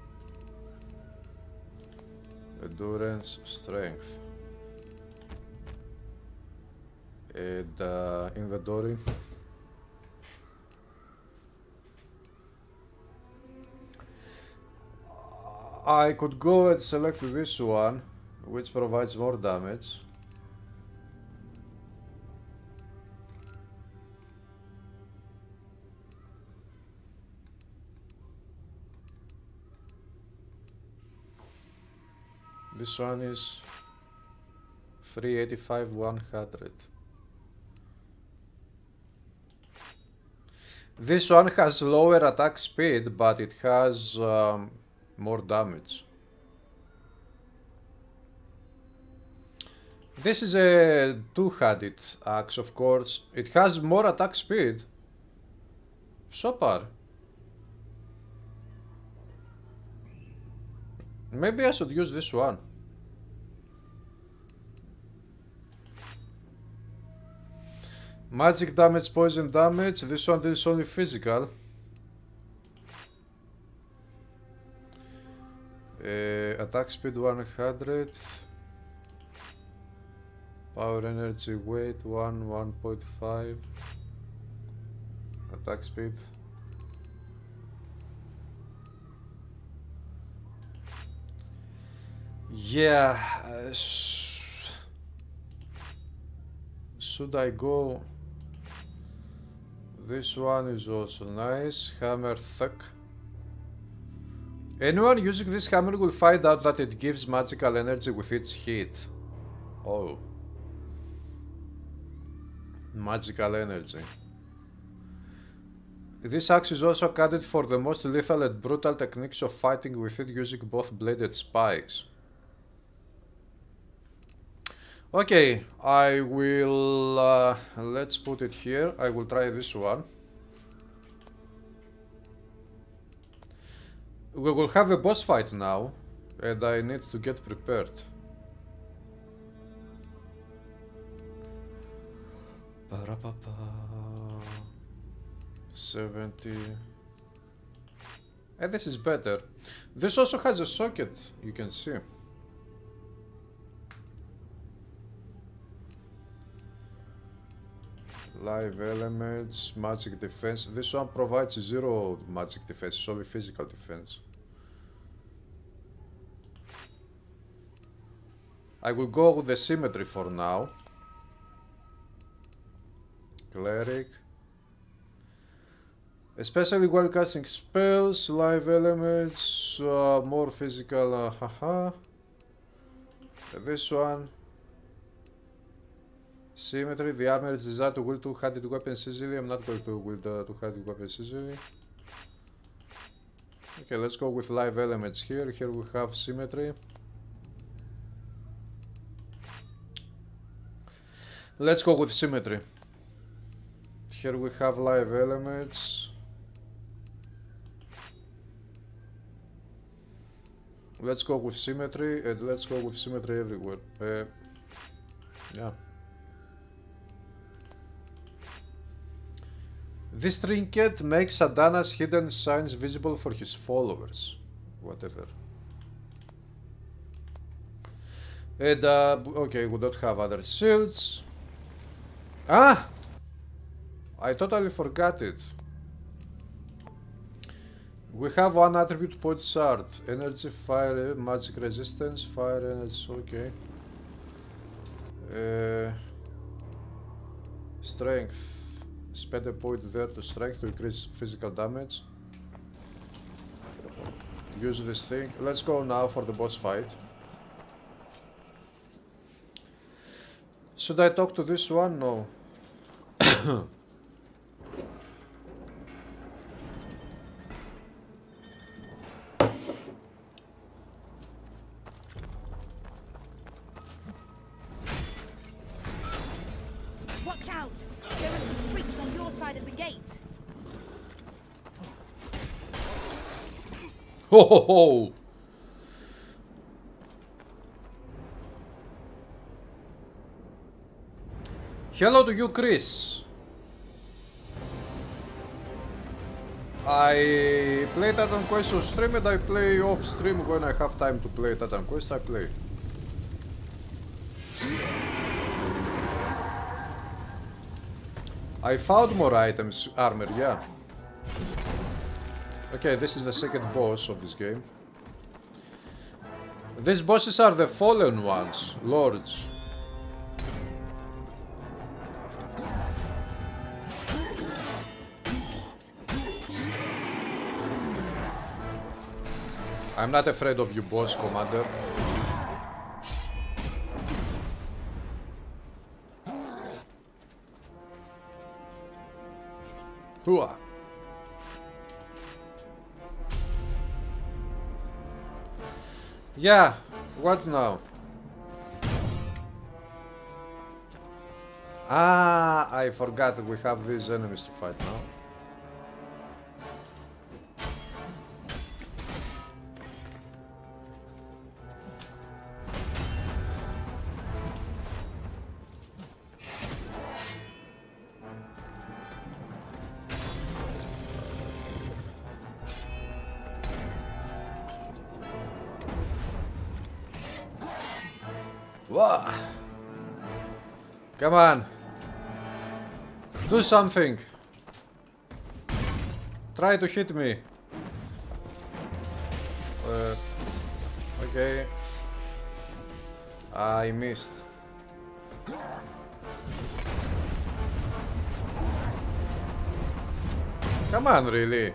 Endurance, strength. And uh, inventory. I could go and select this one, which provides more damage. This one is three eighty-five, one hundred. This one has lower attack speed, but it has um, more damage. This is a two-handed axe, of course. It has more attack speed. Super. Maybe I should use this one. Magic damage, poison damage. This one is only physical. Uh, attack speed one hundred. Power energy weight one, one point five. Attack speed. Yeah. Uh, sh should I go? This one is also nice. Hammer Thuck. Anyone using this hammer will find out that it gives magical energy with its hit. Oh. Magical energy. This axe is also candidate for the most lethal and brutal techniques of fighting with it, using both bladed spikes. Okay, I will, uh, let's put it here. I will try this one. We will have a boss fight now, and I need to get prepared. seventy. And this is better. This also has a socket, you can see. Live elements, magic defense. This one provides zero magic defense, it's only physical defense. I will go with the symmetry for now. Cleric. Especially while casting spells, live elements, uh, more physical, uh, haha. This one. Symmetry, the armor is designed to wield two-handed weapons easily. I'm not going to wield uh, two-handed weapons easily. Okay, let's go with live elements here. Here we have symmetry. Let's go with symmetry. Here we have live elements. Let's go with symmetry, and let's go with symmetry everywhere. Uh, yeah. This trinket makes Adana's hidden signs visible for his followers. Whatever. And, uh, okay, we don't have other shields. Ah! I totally forgot it. We have one attribute point shard. Energy, fire, magic resistance, fire, energy, okay. Uh, strength. Spend a point there to strength to increase physical damage. Use this thing. Let's go now for the boss fight. Should I talk to this one? No. Watch out! There are some freaks on your side of the gate. Ho ho ho! Hello to you, Chris. I play Titan Quest on stream and I play off stream when I have time to play Titan Quest. I play. I found more items, armor, yeah. Okay, this is the second boss of this game. These bosses are the fallen ones, lords. I'm not afraid of you, boss, commander. Hooah. Yeah, what now? Ah, I forgot we have these enemies to fight now. Whoa. Come on. Do something. Try to hit me. Uh, okay. I missed. Come on, really.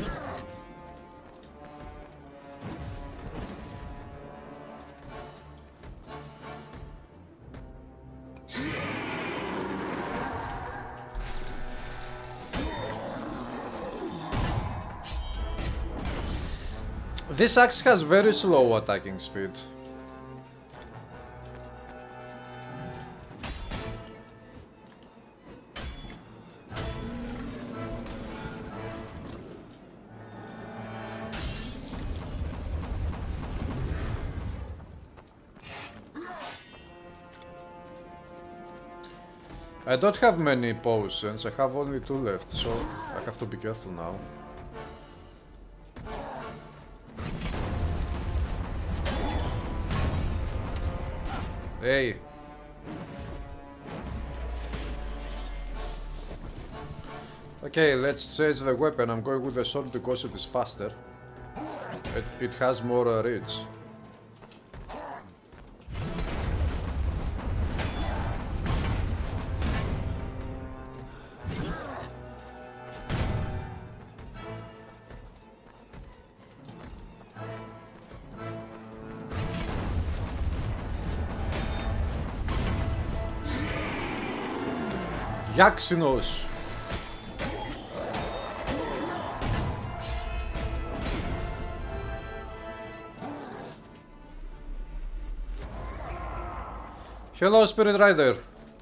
This axe has very slow attacking speed. I don't have many potions, I have only two left, so I have to be careful now. Hey. Okay, let's change the weapon. I'm going with the sword because it is faster. It, it has more uh, reach. Γιάξινος! Hello, Spirit Rider!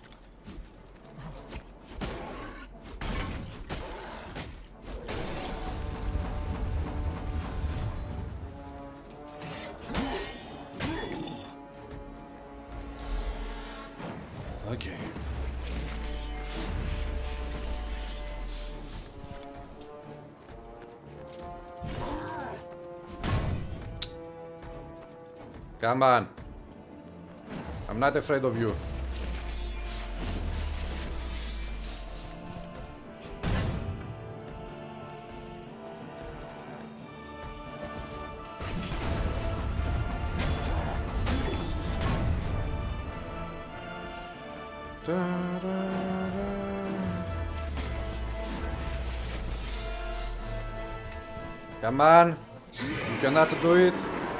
Okay. Come on. I'm not afraid of you. Come on. You cannot do it.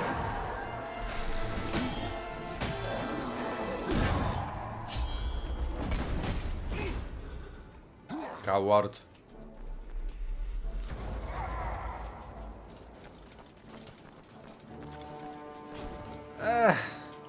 Coward. Ah.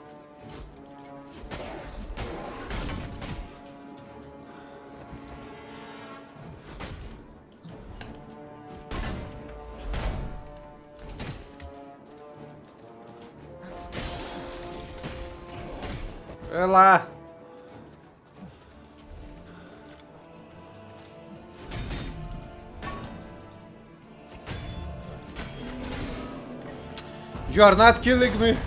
Έλα. You are not killing me.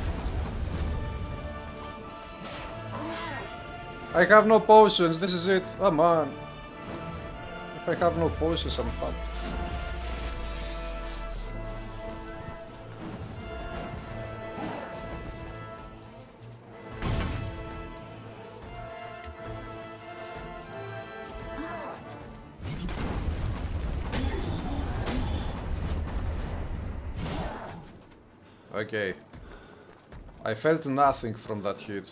I have no potions, this is it. Oh man. If I have no potions, I'm fucked. Okay. I felt nothing from that hit.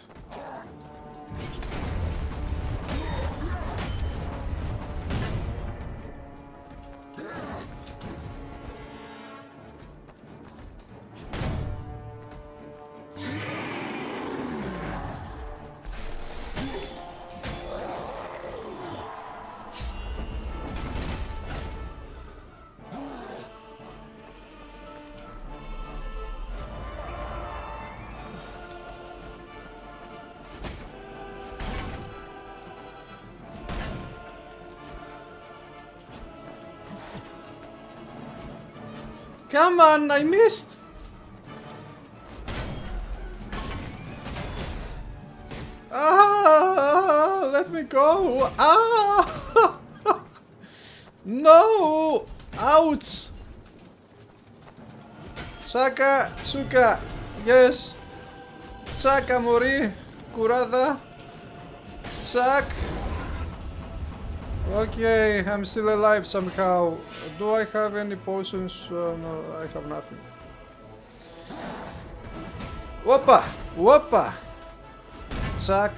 Come on, I missed! Ah, let me go! Ah! No! Ouch! Saka, Suka, yes! Saka, Mori, Kurada, Sak. Okay, I'm still alive somehow. Do I have any potions? Uh, no, I have nothing. Whoppa! Whoppa! Zack.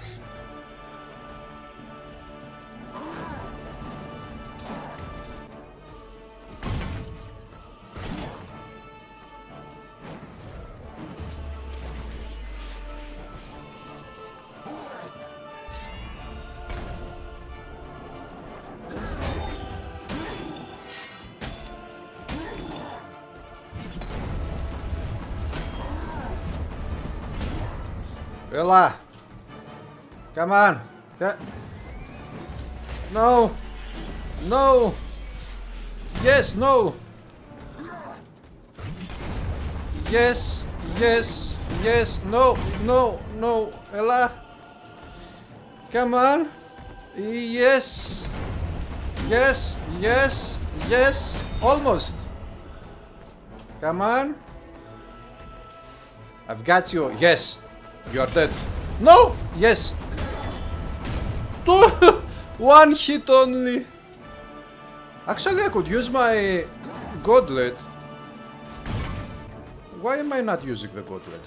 Ella! Come on! Yeah. No! No! Yes, no! Yes, yes, yes, no, no, no, Ella! Come on! Yes! Yes, yes, yes, almost. Come on. I've got you. Yes, you are dead. No, yes. Two, one hit only. Actually, I could use my gauntlet. Why am I not using the gauntlet?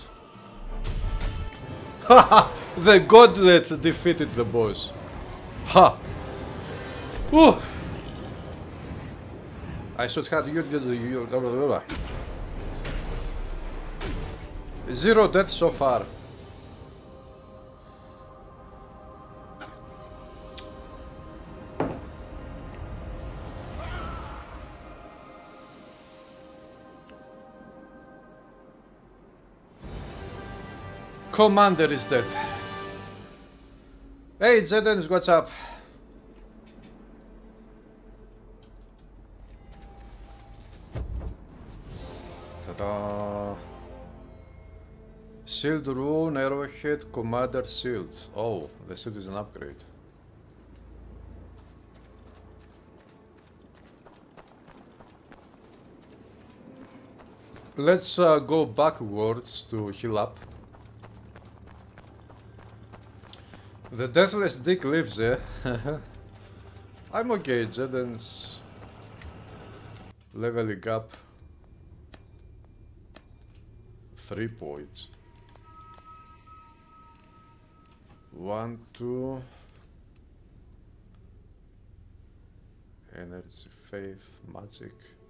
Haha, the gauntlet defeated the boss. Ha! Ooh. I should have used the zero deaths so far. Commander is dead. Hey, Zedens, what's up? Ta-da! Shield rune, arrowhead, commander shield. Oh, the shield is an upgrade. Let's uh, go backwards to heal up. The Deathless Dick lives, eh? I'm okay, Zeden's leveling up three points. One, two. Energy, faith, magic.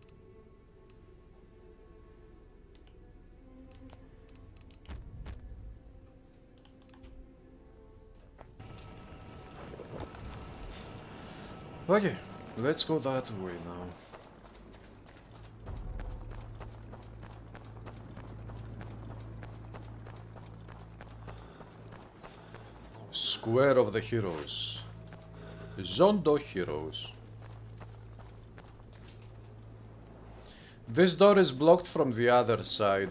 Okay, let's go that way now. Square of the Heroes. Zondo Heroes. This door is blocked from the other side.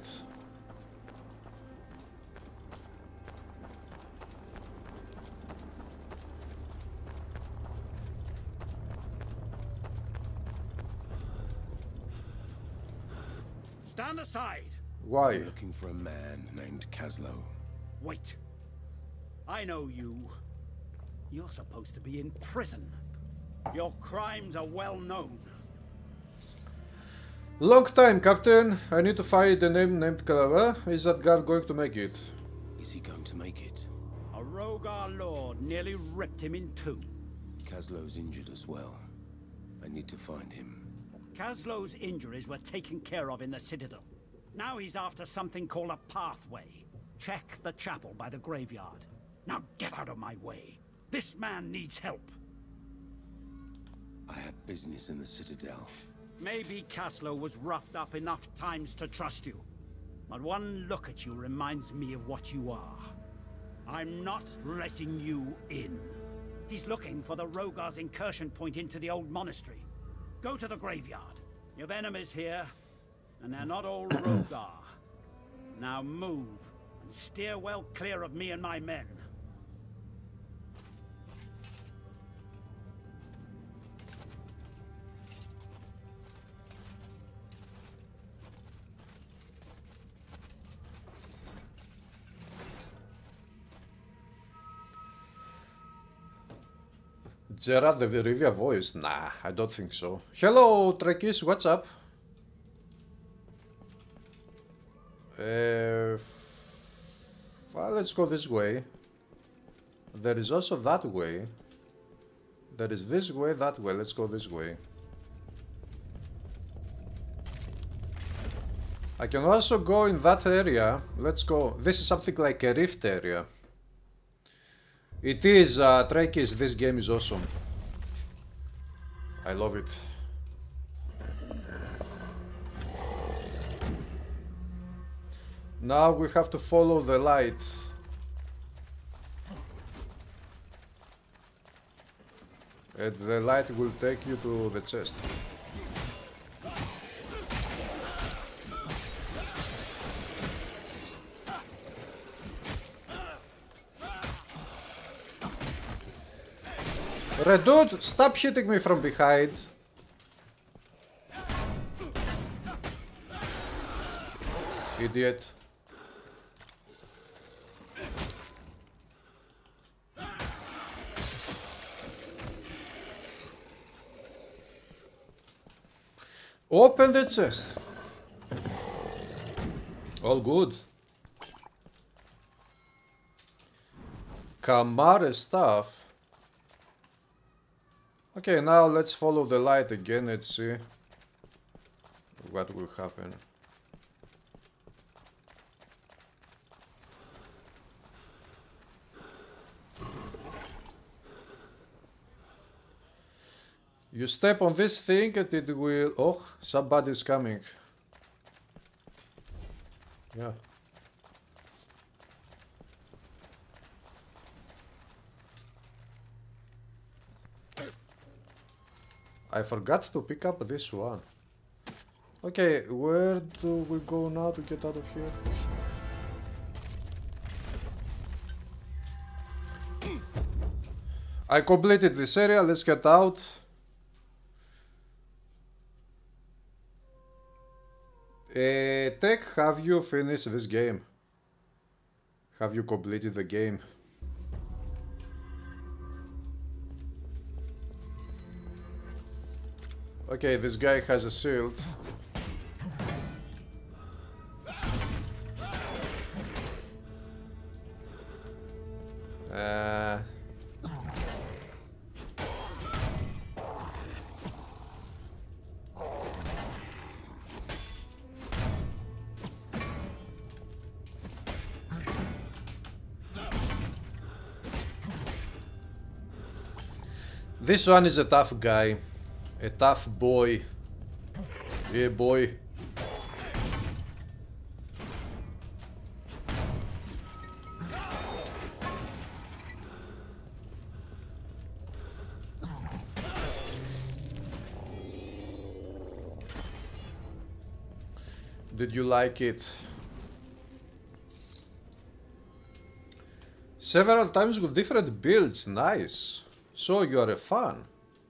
Stand aside. Why? I'm looking for a man named Kaslo. Wait. I know you. You're supposed to be in prison. Your crimes are well known. Long time, Captain. I need to find a name named Kalara. Is that guard going to make it? Is he going to make it? A Rogar lord nearly ripped him in two. Kaslo's injured as well. I need to find him. Kaslo's injuries were taken care of in the Citadel. Now he's after something called a pathway. Check the chapel by the graveyard. Now get out of my way. This man needs help. I have business in the Citadel. Maybe Kaslo was roughed up enough times to trust you. But one look at you reminds me of what you are. I'm not letting you in. He's looking for the Rogar's incursion point into the old monastery. Go to the graveyard. You've enemies here, and they're not all Rogar. Now move, and steer well clear of me and my men. Gerard the Rivia voice? Nah, I don't think so. Hello, Trekkies, what's up? Uh, well, let's go this way. There is also that way. There is this way, that way. Let's go this way. I can also go in that area. Let's go. This is something like a rift area. It is, uh, Trekkies, this game is awesome. I love it. Now we have to follow the light. And the light will take you to the chest. Red dude, stop hitting me from behind. Idiot. Open the chest. All good. Kamare stuff. Okay, now let's follow the light again. Let's see what will happen. You step on this thing and it will... Oh, somebody's coming. Yeah. I forgot to pick up this one. Okay, where do we go now to get out of here? I completed this area, let's get out. Uh, Tech, have you finished this game? Have you completed the game? Okay, this guy has a shield. Uh... This one is a tough guy. A tough boy. Yeah, boy. Did you like it? Several times with different builds. Nice. So you are a fan.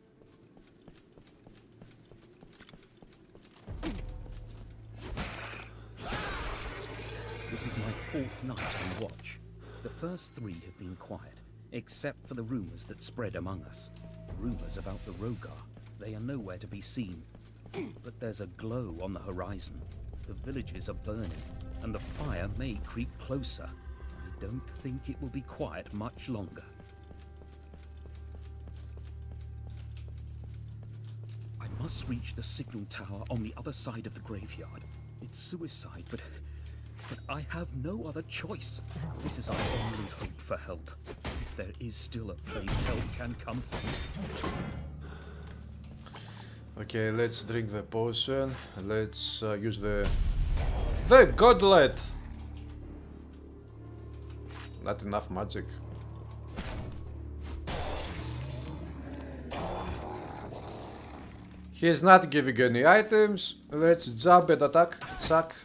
This is my fourth night on watch. The first three have been quiet, except for the rumors that spread among us. Rumors about the Rogar. They are nowhere to be seen. But there's a glow on the horizon. The villages are burning, and the fire may creep closer. I don't think it will be quiet much longer. I must reach the signal tower on the other side of the graveyard. It's suicide, but... But I have no other choice. This is our only hope for help. If there is still a place help can come from. Okay, let's drink the potion. Let's uh, use the... The gauntlet! Not enough magic. He is not giving any items. Let's jump and attack. Attack.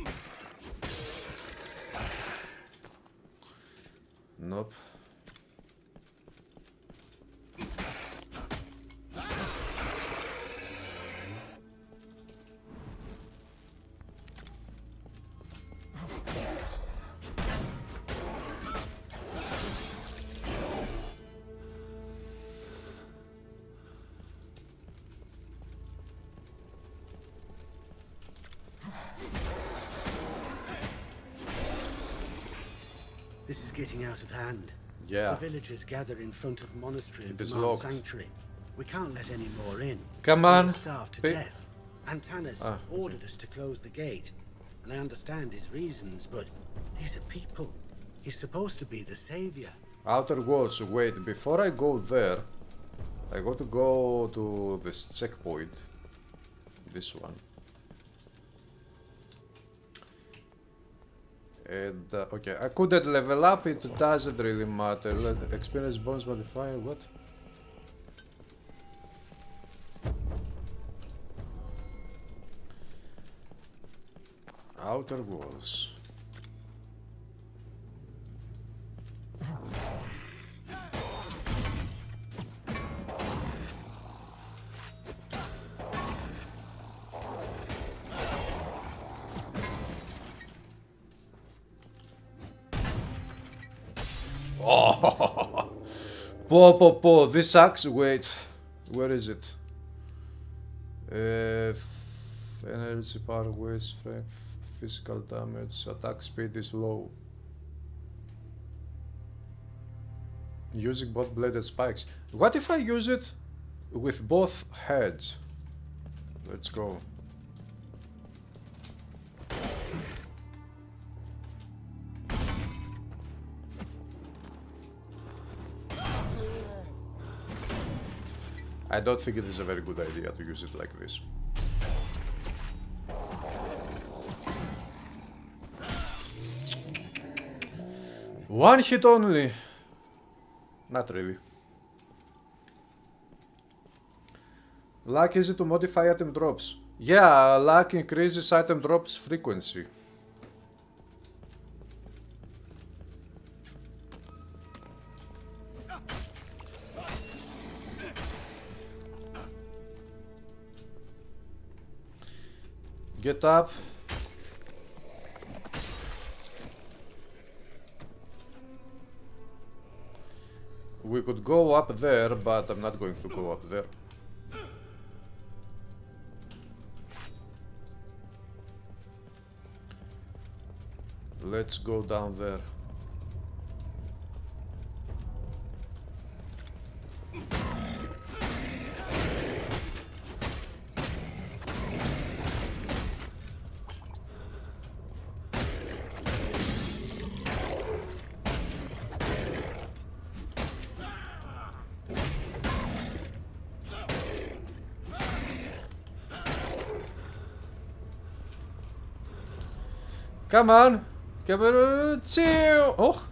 Nope. This is getting out of hand. Yeah. The villagers gather in front of the monastery and It is demand locked. sanctuary. We can't let any more in. Come We on. will starve to Be- death. Antanas Ah, ordered us to close the gate, and I understand his reasons, but these are people. He's supposed to be the savior. Outer walls. Wait, before I go there, I got to go to this checkpoint. This one. And, uh, okay, I couldn't level up, it doesn't really matter. Let experience bonus modifier, what? Outer walls. Po po po, this axe, wait, where is it? Uh, energy, power, weight, strength, physical damage, attack speed is low. Using both bladed spikes. What if I use it with both heads? Let's go. I don't think it is a very good idea to use it like this. One hit only. Not really. Luck easy to modify item drops. Yeah, luck increases item drops frequency. Get up. We could go up there, but I'm not going to go up there. Let's go down there. Come on! Come on! Chill! Oh!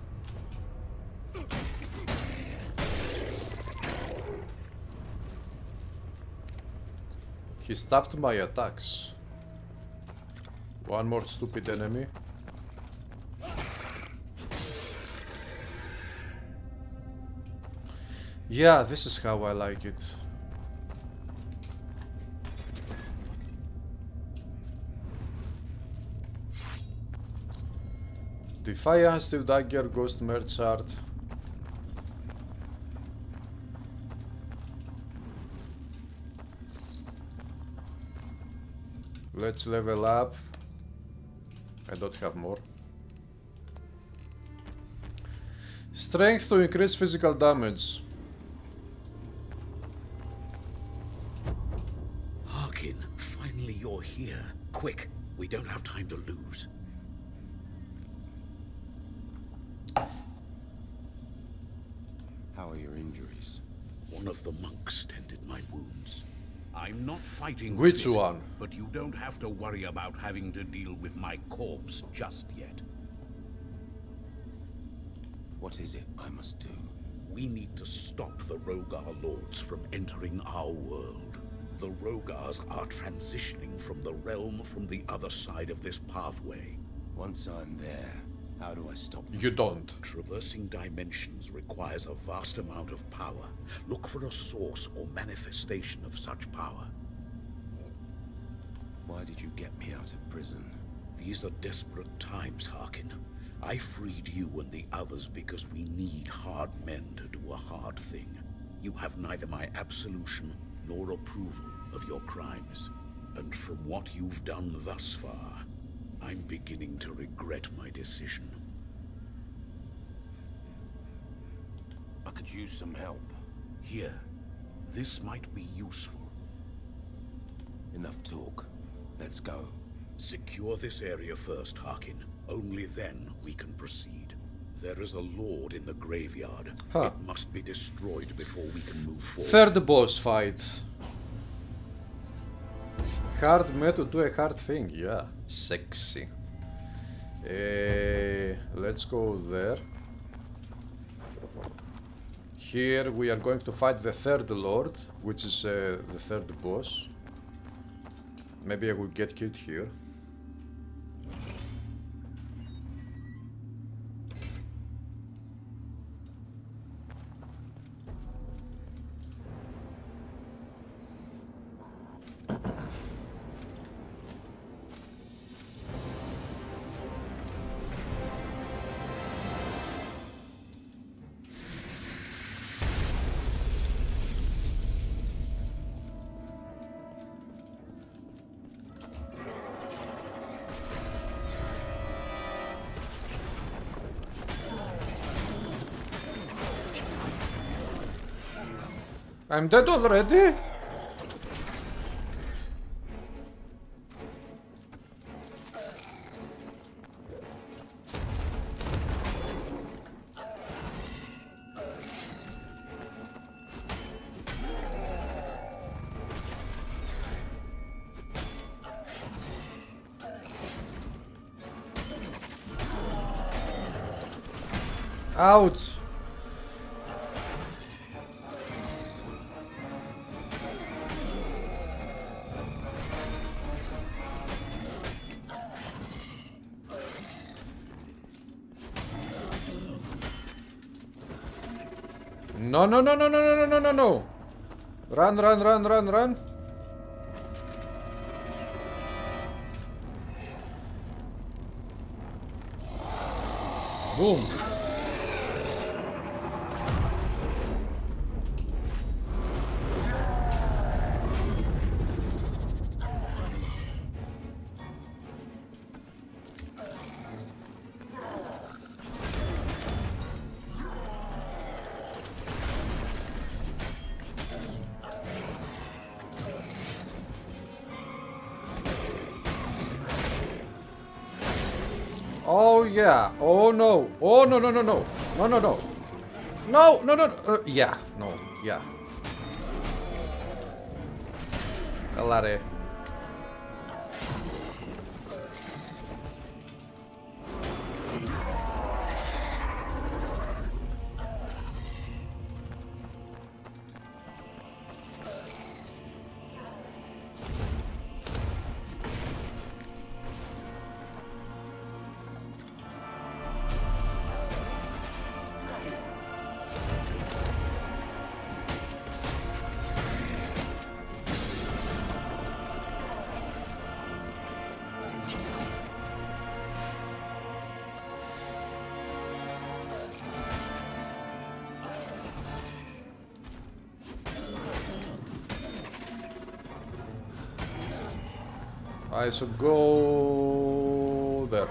He stopped my attacks. One more stupid enemy. Yeah, this is how I like it. Defiance, Steel Dagger, Ghost Merch Art. Let's level up. I don't have more. Strength to increase physical damage. Harkin, finally you're here. Quick, we don't have time to lose. How are your injuries? One of the monks tended my wounds. I'm not fighting Which fit, one? but you don't have to worry about having to deal with my corpse just yet. What is it I must do? We need to stop the Rogar lords from entering our world. The Rogars are transitioning from the realm from the other side of this pathway. Once I'm there, how do I stop them? You don't. Traversing dimensions requires a vast amount of power. Look for a source or manifestation of such power. Why did you get me out of prison? These are desperate times, Harkin. I freed you and the others because we need hard men to do a hard thing. You have neither my absolution nor approval of your crimes. And from what you've done thus far, I'm beginning to regret my decision. I could use some help. Here, this might be useful. Enough talk. Let's go. Secure this area first, Harkin. Only then we can proceed. There is a lord in the graveyard. Huh. It must be destroyed before we can move forward. Third boss fight. Hard me to do a hard thing, yeah. Sexy. Uh, let's go there. Here we are going to fight the third lord, which is uh, the third boss. Maybe I will get killed here. I'm dead already? Ouch! No, no, no, no, no, no, no, no, no, no! Run, run, run, run, run! Boom! Oh yeah. Oh no. Oh no no no no. No no no. No no no. Uh, yeah. No. Yeah. Alare. I should go there.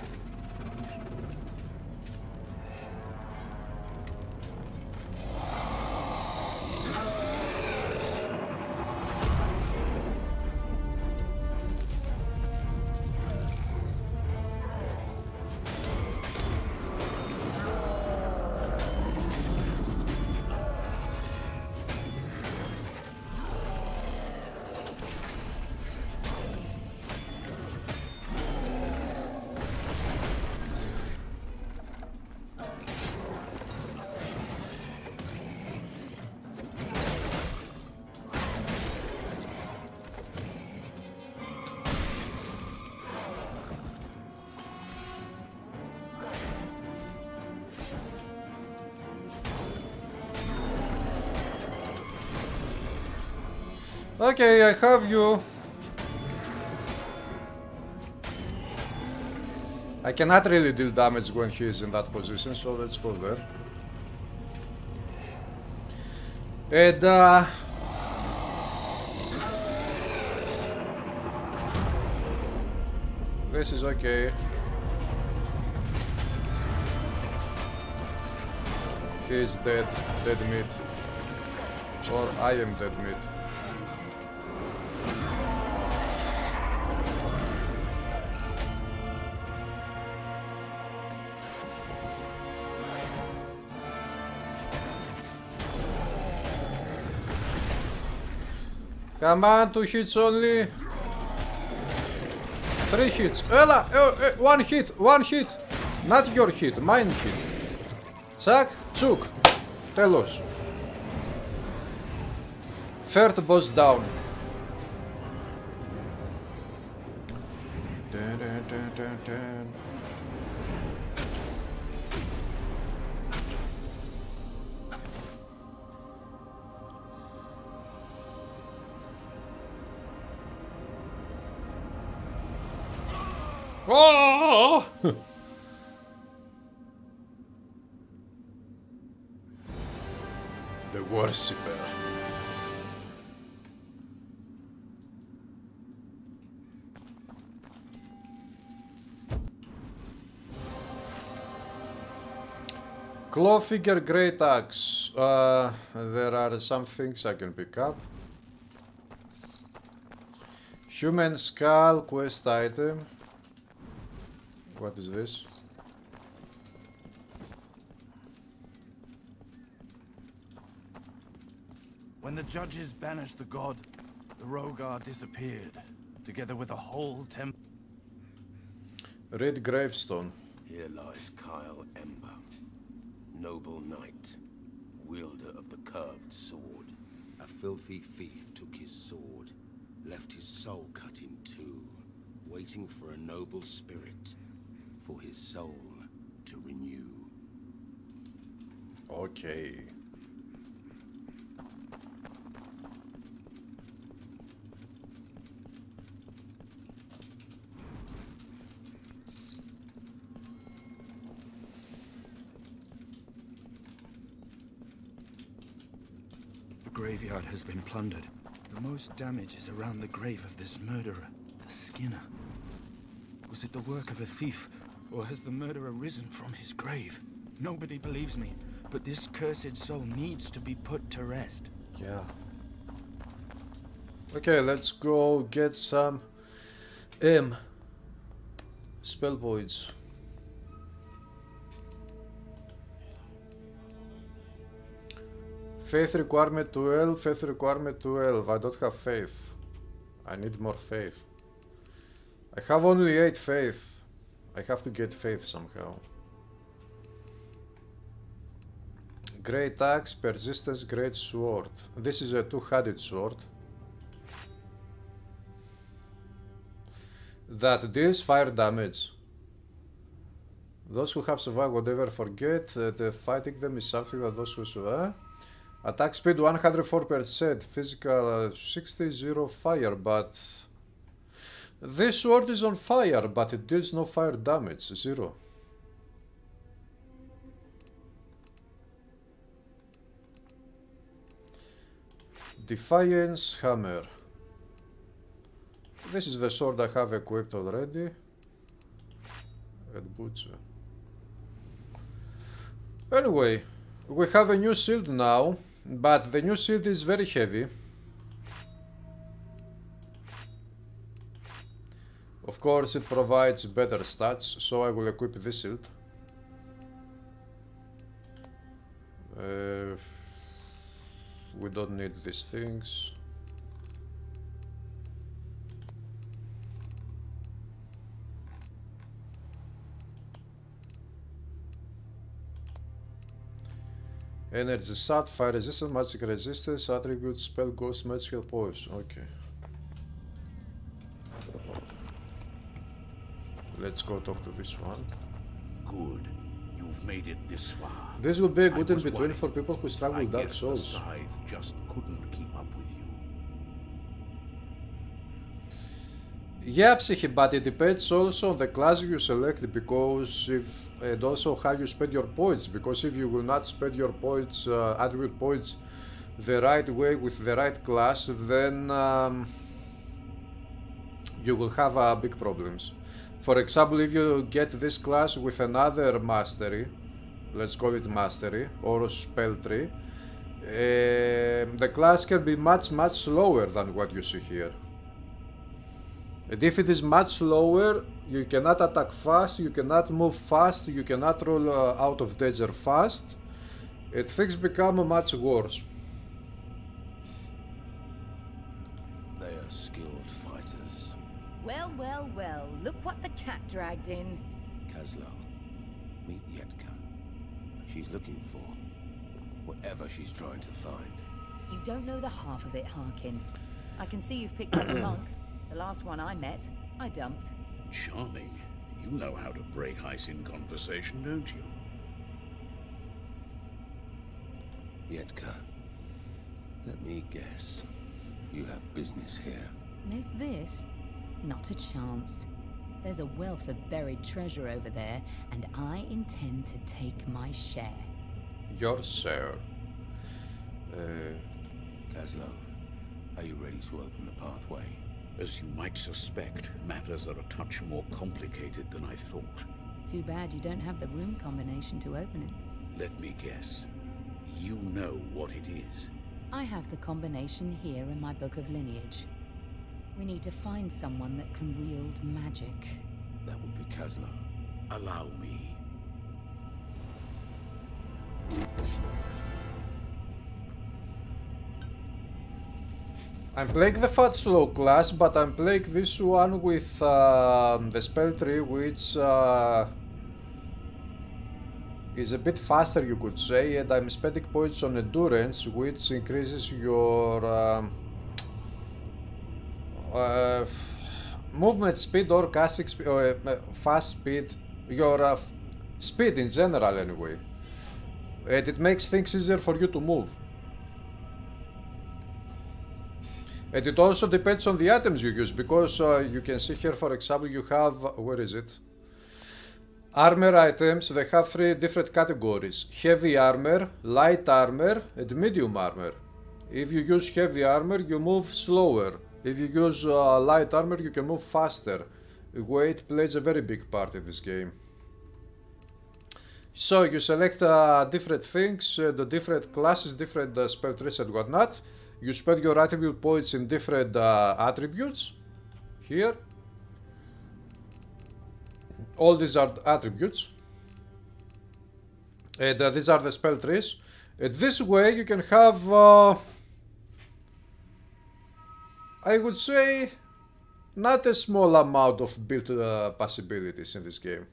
Okay, I have you. I cannot really deal damage when he is in that position, so let's go there. And uh, this is okay. He is dead, dead meat. Or I am dead meat. Come on, two hits only. Three hits. Ella, uh, uh, one hit, one hit. Not your hit, mine hit. Zack, Chuk. Telos. Third boss down. Dun, dun, dun, dun, dun. Oh! The Worshipper. Clawfigure Great Axe. Uh, there are some things I can pick up. Human Skull quest item. What is this? When the judges banished the god, the Rogar disappeared, together with a whole temple. Read gravestone. Here lies Kyle Ember, noble knight, wielder of the curved sword. A filthy thief took his sword, left his soul cut in two, waiting for a noble spirit, for his soul to renew. Okay. The graveyard has been plundered. The most damage is around the grave of this murderer, the Skinner. Was it the work of a thief, or has the murderer risen from his grave? Nobody believes me, but this cursed soul needs to be put to rest. Yeah. Okay, let's go get some M spell points. Faith requirement twelve, faith requirement twelve. I don't have faith. I need more faith. I have only eight faith. I have to get faith somehow. Great axe, persistence, great sword. This is a two-handed sword that deals fire damage. Those who have survived whatever forget uh, that fighting them is something that those who survive. Attack speed one hundred four percent, physical uh, sixty, zero fire, but this sword is on fire, but it deals no fire damage, zero. Defiance hammer. This is the sword I have equipped already. At Butcher. Anyway, we have a new shield now, but the new shield is very heavy. Of course, it provides better stats, so I will equip this shield. Uh, we don't need these things. Energy sat, fire resistance, magic resistance, attribute, spell, ghost, magic, heal, poison. Okay. Let's go talk to this one. Good. You've made it this far. This will be a good I in was between worried. for people who struggle with I Dark guess Souls. the Scythe just couldn't keep up with you. Yeah, Psyche, but it depends also on the class you select, because if and also how you spend your points, because if you will not spend your points, uh, attribute points, the right way with the right class, then um, you will have uh, big problems. For example, if you get this class with another mastery, let's call it mastery or spell tree, uh, the class can be much much slower than what you see here. And if it is much slower, you cannot attack fast, you cannot move fast, you cannot roll uh, out of danger fast, and things become much worse. They are skilled fighters. Well, well, well, look what the cat dragged in. Kaslo, meet Yetka. She's looking for whatever she's trying to find. You don't know the half of it, Harkin. I can see you've picked up a monk. The last one I met, I dumped. Charming. You know how to break ice in conversation, don't you? Yetka, let me guess. You have business here. Is this? Not a chance. There's a wealth of buried treasure over there, and I intend to take my share. Your share. Uh, Kaslo, are you ready to open the pathway? As you might suspect, matters are a touch more complicated than I thought. Too bad you don't have the room combination to open it. Let me guess. You know what it is. I have the combination here in my book of lineage. We need to find someone that can wield magic. That would be Kaslo. Allow me. I'm playing the fast slow class, but I'm playing this one with uh, the spell tree, which uh, is a bit faster, you could say, and I'm spending points on endurance, which increases your um, uh, movement speed or casting speed, or uh, fast speed, your uh, speed in general anyway. And it makes things easier for you to move. And it also depends on the items you use, because uh, you can see here, for example, you have, where is it? Armor items, they have three different categories. Heavy armor, light armor, and medium armor. If you use heavy armor, you move slower. If you use uh, light armor, you can move faster. Weight plays a very big part in this game. So you select uh, different things, uh, the different classes, different uh, spell trees and whatnot. You spend your attribute points in different uh, attributes. Here. All these are attributes. And uh, these are the spell trees. And this way you can have, uh, I would say, not a small amount of build uh, possibilities in this game.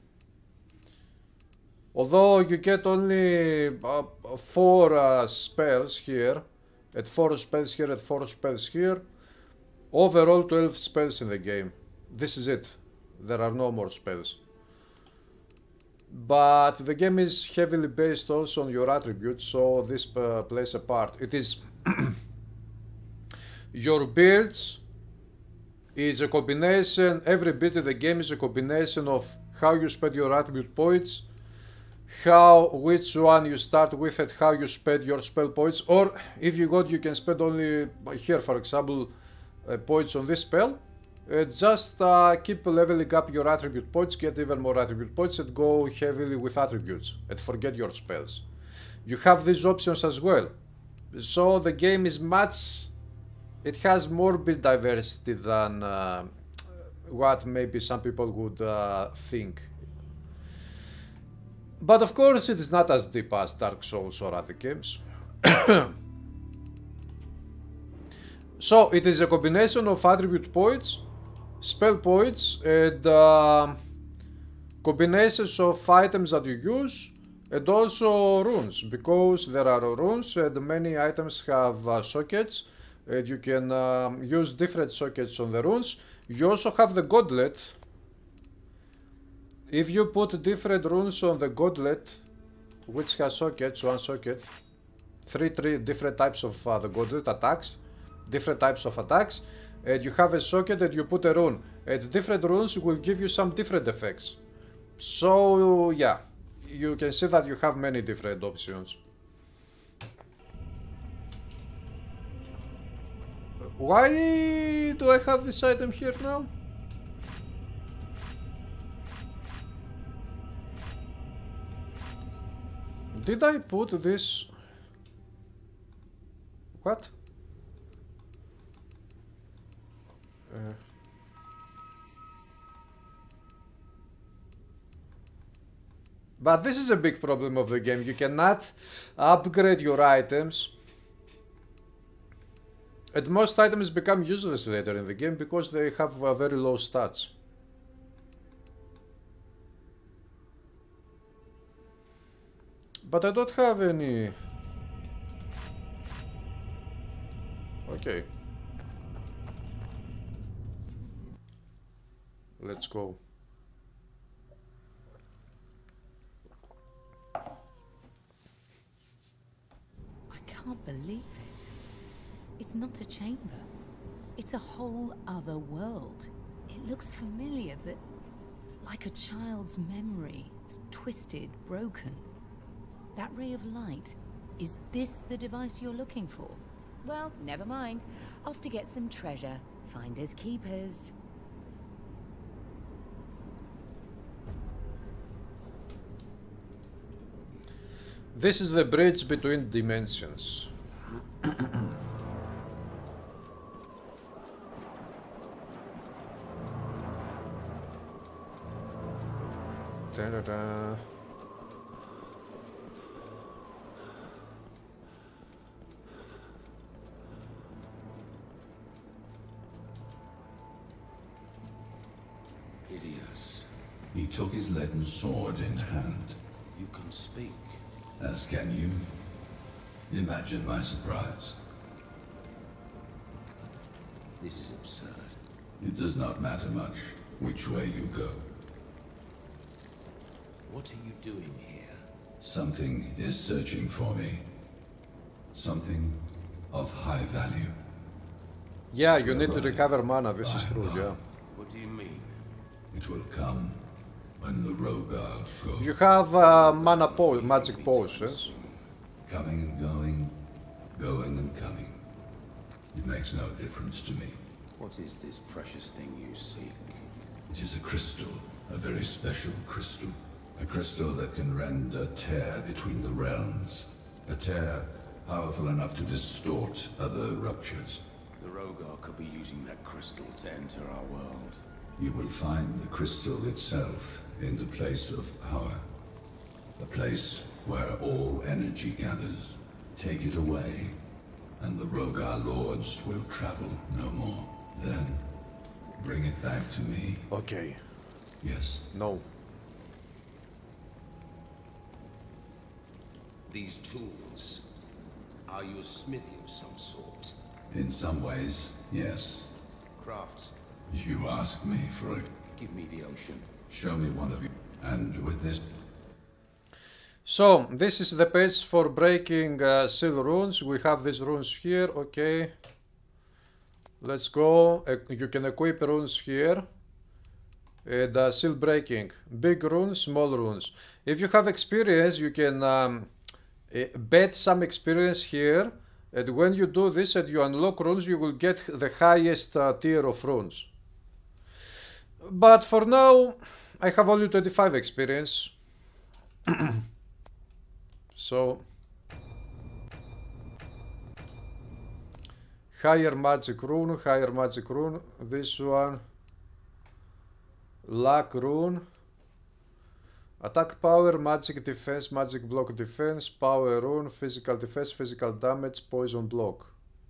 Although you get only uh, four uh, spells here, at four spells here, at four spells here, overall twelve spells in the game. This is it. There are no more spells. But the game is heavily based also on your attributes, so this uh, plays a part. It is your builds is a combination, every bit of the game is a combination of how you spend your attribute points, how, which one you start with, and how you spend your spell points, or if you got, you can spend only here, for example, uh, points on this spell. Uh, just uh, keep leveling up your attribute points, get even more attribute points, and go heavily with attributes, and forget your spells. You have these options as well. So the game is much, it has more build diversity than uh, what maybe some people would uh, think. But of course it is not as deep as Dark Souls or other games. So it is a combination of attribute points, spell points, and uh, combinations of items that you use, and also runes, because there are runes and many items have uh, sockets, and you can um, use different sockets on the runes. You also have the gauntlet. If you put different runes on the gauntlet, which has sockets, one socket, three, three different types of uh, the gauntlet attacks, different types of attacks, and you have a socket and you put a rune, and different runes will give you some different effects. So yeah, you can see that you have many different options. Why do I have this item here now? Did I put this? What? Uh. But this is a big problem of the game. You cannot upgrade your items. And most items become useless later in the game because they have uh, very low stats. But I don't have any... Okay. Let's go. I can't believe it. It's not a chamber. It's a whole other world. It looks familiar, but like a child's memory. It's twisted, broken. That ray of light, is this the device you're looking for? Well, never mind. Off to get some treasure. Finders keepers. This is the bridge between dimensions. Da-da-da. Hideous. He took his leaden sword in hand. You can speak. As can you. Imagine my surprise. This is absurd. It does not matter much which way you go. What are you doing here? Something is searching for me. Something of high value. Yeah, you need to recover mana, this is true, yeah. What do you mean? It will come when the Rogar goes. You have uh, mana pose, magic potions. Coming and going, going and coming. It makes no difference to me. What is this precious thing you seek? It is a crystal, a very special crystal. A crystal that can rend a tear between the realms. A tear powerful enough to distort other ruptures. The Rogar could be using that crystal to enter our world. You will find the crystal itself in the place of power. A place where all energy gathers. Take it away, and the Rogar lords will travel no more. Then, bring it back to me. Okay. Yes. No. These tools, are you a smithy of some sort? In some ways, yes. Crafts. You ask me for it. Give me the ocean. Show me one of you. And with this... So, this is the page for breaking uh, seal runes. We have these runes here, okay. Let's go. Uh, you can equip runes here. And uh, seal breaking. Big runes, small runes. If you have experience, you can um, uh, bet some experience here. And when you do this and you unlock runes, you will get the highest uh, tier of runes. But for now, I have only twenty-five experience. So, higher magic rune, higher magic rune, this one, luck rune, attack power, magic defense, magic block defense, power rune, physical defense, physical damage, poison block.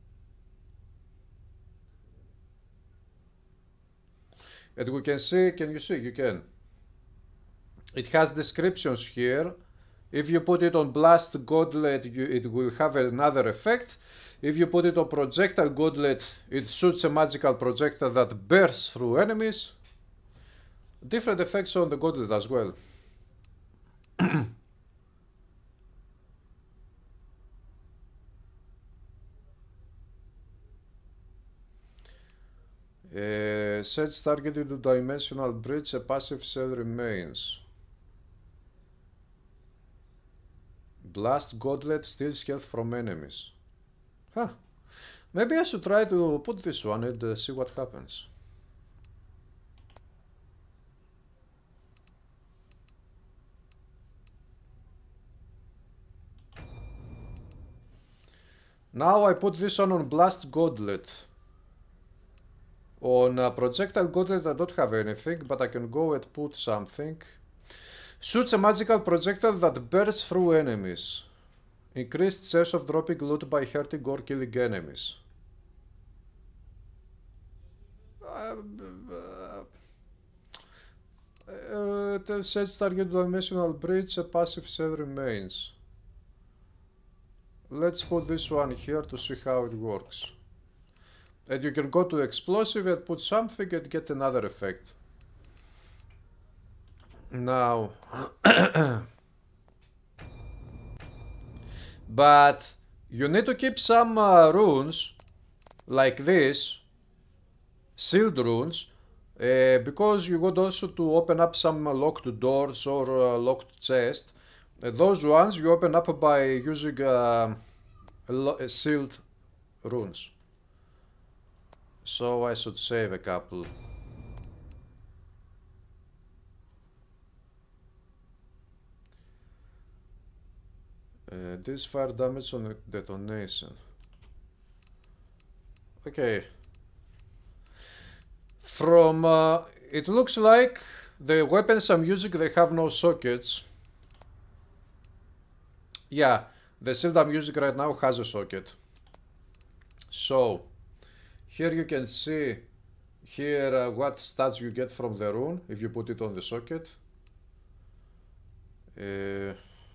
And we can see, can you see, you can. It has descriptions here. If you put it on Blast Gauntlet, you, it will have another effect. If you put it on Projectile Gauntlet, it shoots a magical projectile that bursts through enemies. Different effects on the Gauntlet as well. uh, sets targeted to Dimensional Bridge, a passive cell remains. Blast Gauntlet steals health from enemies. Huh. Maybe I should try to put this one and uh, see what happens. Now I put this one on Blast Gauntlet. On uh, Projectile Gauntlet I don't have anything, but I can go and put something. Shoots a magical projectile that bursts through enemies. Increased chance of dropping loot by hurting or killing enemies. Uh, uh, uh, sets target dimensional bridge, a passive cell remains. Let's put this one here to see how it works. And you can go to explosive and put something and get another effect. Now, but you need to keep some uh, runes like this, sealed runes, uh, because you want also to open up some uh, locked doors or uh, locked chests. Uh, those ones you open up by using uh, uh, sealed runes. So I should save a couple. Uh, this fire damage on detonation. Okay. From uh, it looks like the weapons I'm using, they have no sockets. Yeah, the shield I'm using right now has a socket. So here you can see here uh, what stats you get from the rune if you put it on the socket. Uh,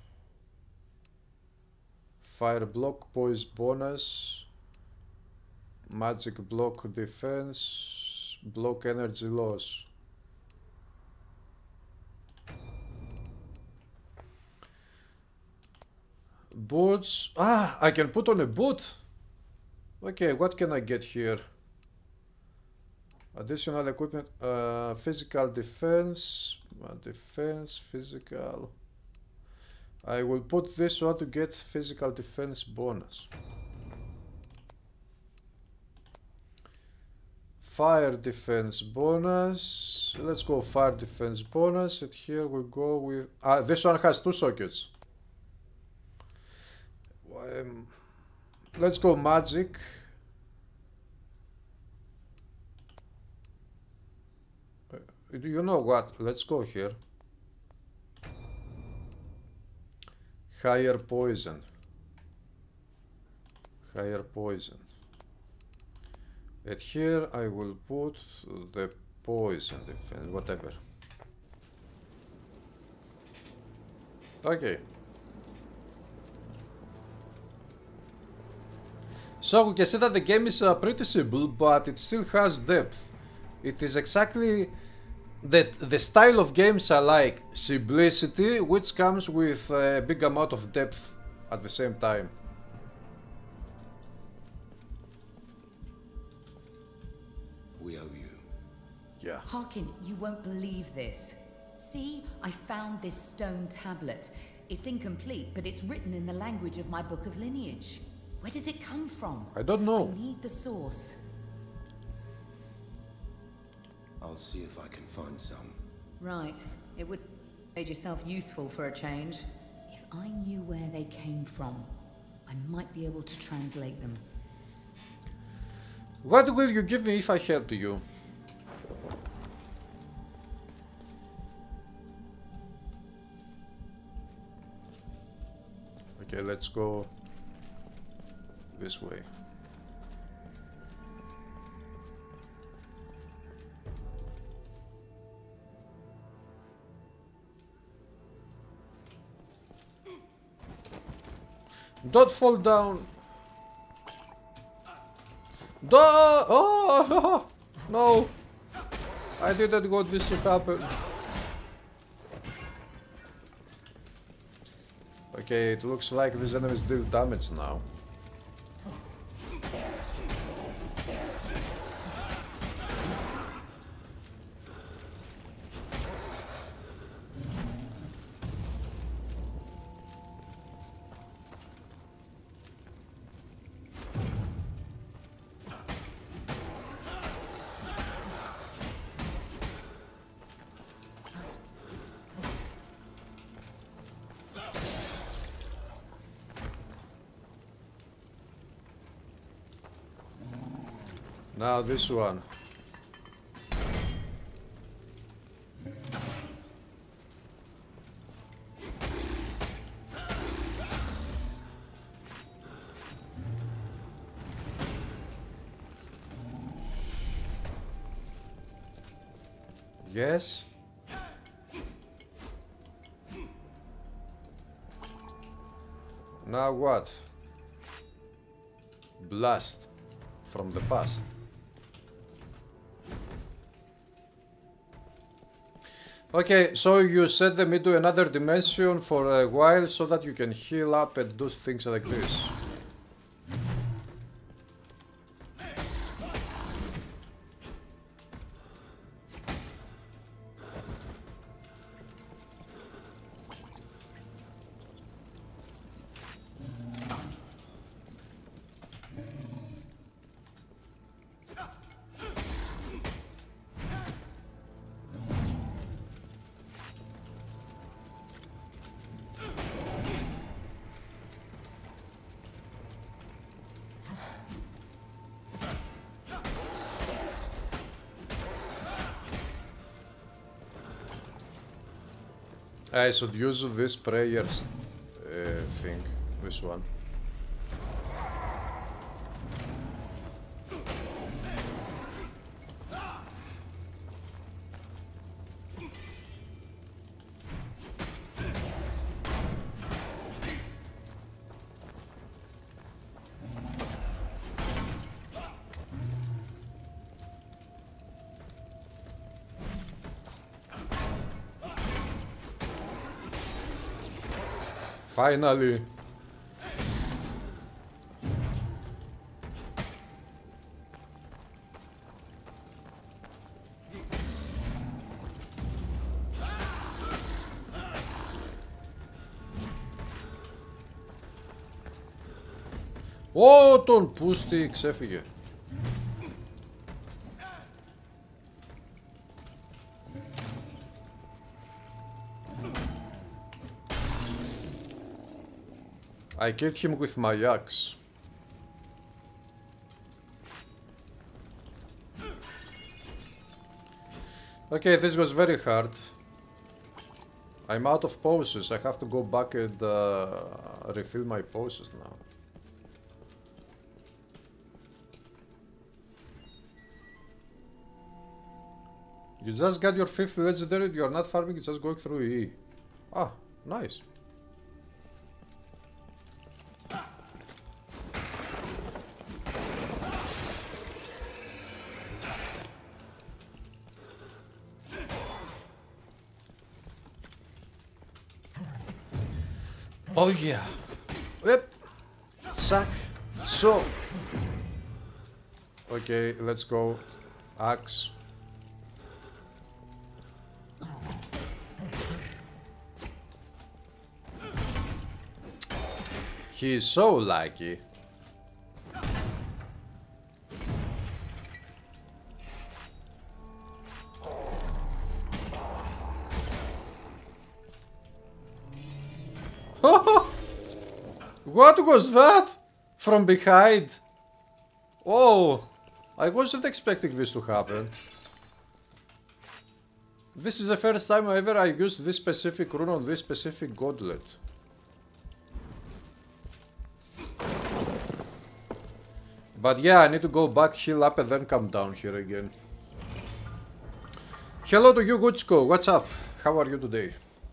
fire block, poise bonus, magic block defense, block energy loss. Boots. Ah, I can put on a boot. Okay, what can I get here? Additional equipment, uh, physical defense, uh, defense, physical. I will put this one to get physical defense bonus. Fire defense bonus. Let's go fire defense bonus. And here we'll go with. Ah, this one has two sockets. Um, let's go magic. Uh, you know what? Let's go here. Higher poison. Higher poison. And here I will put the poison defense, whatever. Okay. So we can see that the game is uh, pretty simple, but it still has depth. It is exactly that the style of games I like, simplicity, which comes with a big amount of depth at the same time. We owe you. Yeah. Harkin, you won't believe this. See, I found this stone tablet. It's incomplete, but it's written in the language of my book of lineage. Where does it come from? I don't know. I need the source. I'll see if I can find some. Right. It would make yourself useful for a change. If I knew where they came from, I might be able to translate them. What will you give me if I help you? Okay, let's go this way. Don't fall down. Do oh no! I didn't want this to happen. Okay, it looks like these enemies deal damage now. Now this one. Yes. Now what? Blast from the past. Okay, so you set them into another dimension for a while so that you can heal up and do things like this. I should use this prayers uh, thing, this one. Finally. Ω, τον πούστη, ξέφυγε. I killed him with my axe. Okay, this was very hard. I'm out of potions. I have to go back and uh, refill my potions now. You just got your fifth legendary, you are not farming, it's just going through E. Ah, nice. Oh yeah. Yep. Sack. So. Okay, let's go. Axe. He is so lucky. What was that? From behind? Oh, I wasn't expecting this to happen. This is the first time ever I used this specific rune on this specific gauntlet. But yeah, I need to go back, heal up, and then come down here again. Hello to you, Guchko. What's up? How are you today?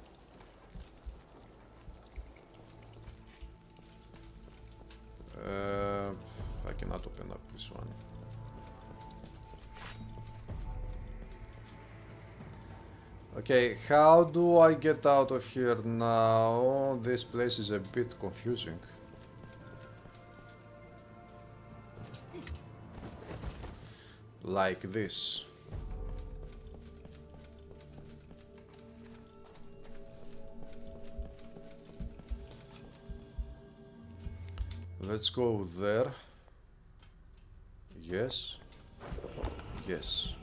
Uh, I cannot open up this one. Okay, how do I get out of here now? This place is a bit confusing. Like this. Let's go there. Yes. Yes.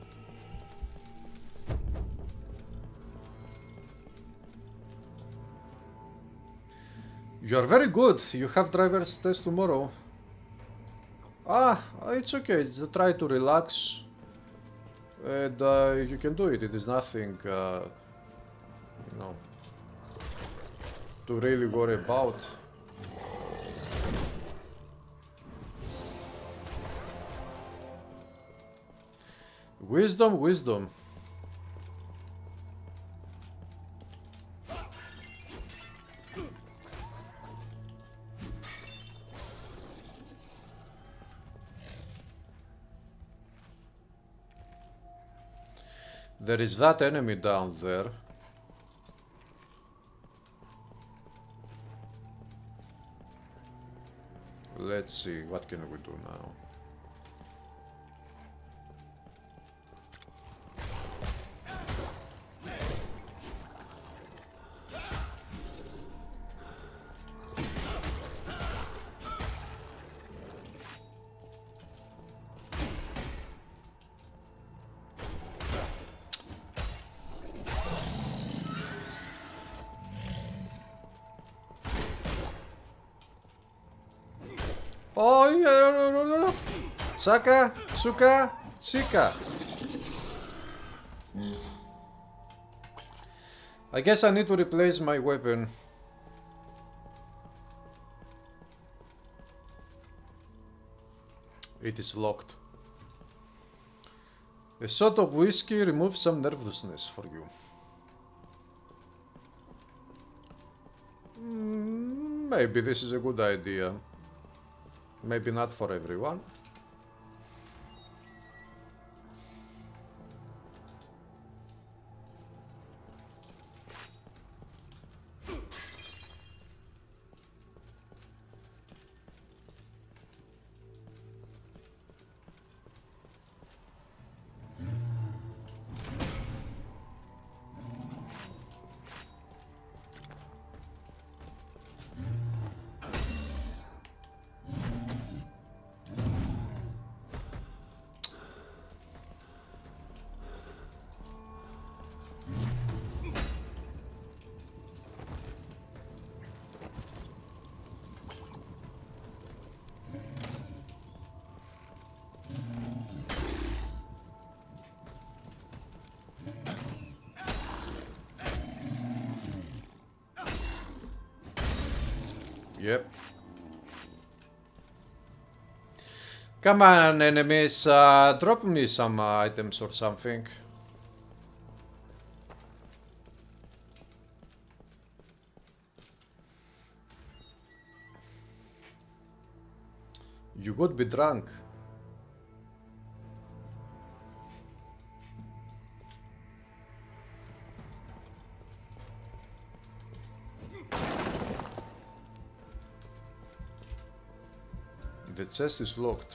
You are very good. You have driver's test tomorrow. Ah, it's okay. Just try to relax. And uh, you can do it. It is nothing, uh, you know, to really worry about. Wisdom, wisdom. There is that enemy down there. Let's see, what can we do now? Oh yeah, no, no, no, no. Saka, Suka, Chika. I guess I need to replace my weapon. It is locked. A shot of whiskey removes some nervousness for you. Mm, maybe this is a good idea. Maybe not for everyone. Yep. Come on, enemies, uh, drop me some uh, items or something. You would be drunk. The chest is locked.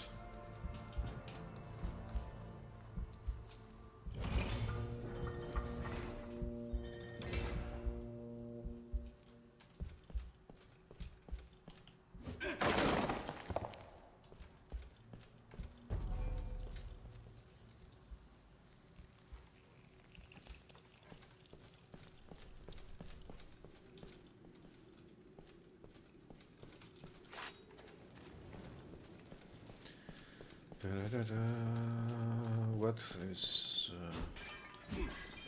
What is... Uh...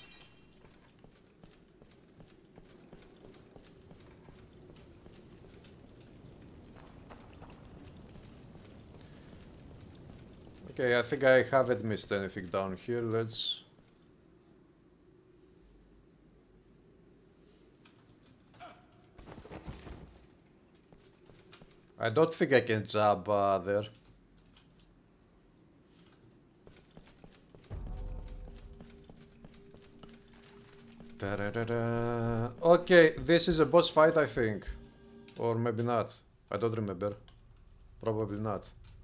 Okay, I think I haven't missed anything down here. Let's... I don't think I can jump uh, there. Da -da -da -da. Okay, this is a boss fight, I think. Or maybe not. I don't remember. Probably not.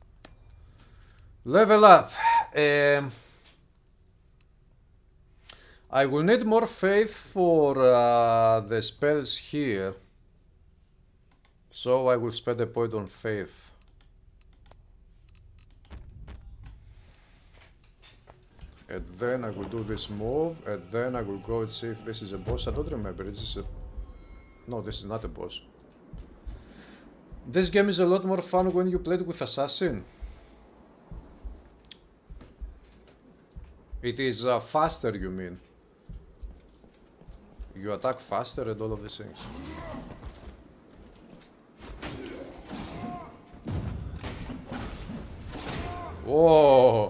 Level up. Um, I will need more faith for uh, the spells here. So I will spend a point on faith. And then I will do this move, and then I will go and see if this is a boss. I don't remember, is this a... No, this is not a boss. This game is a lot more fun when you play it with Assassin. It is uh, faster, you mean? You attack faster and all of these things. Whoa!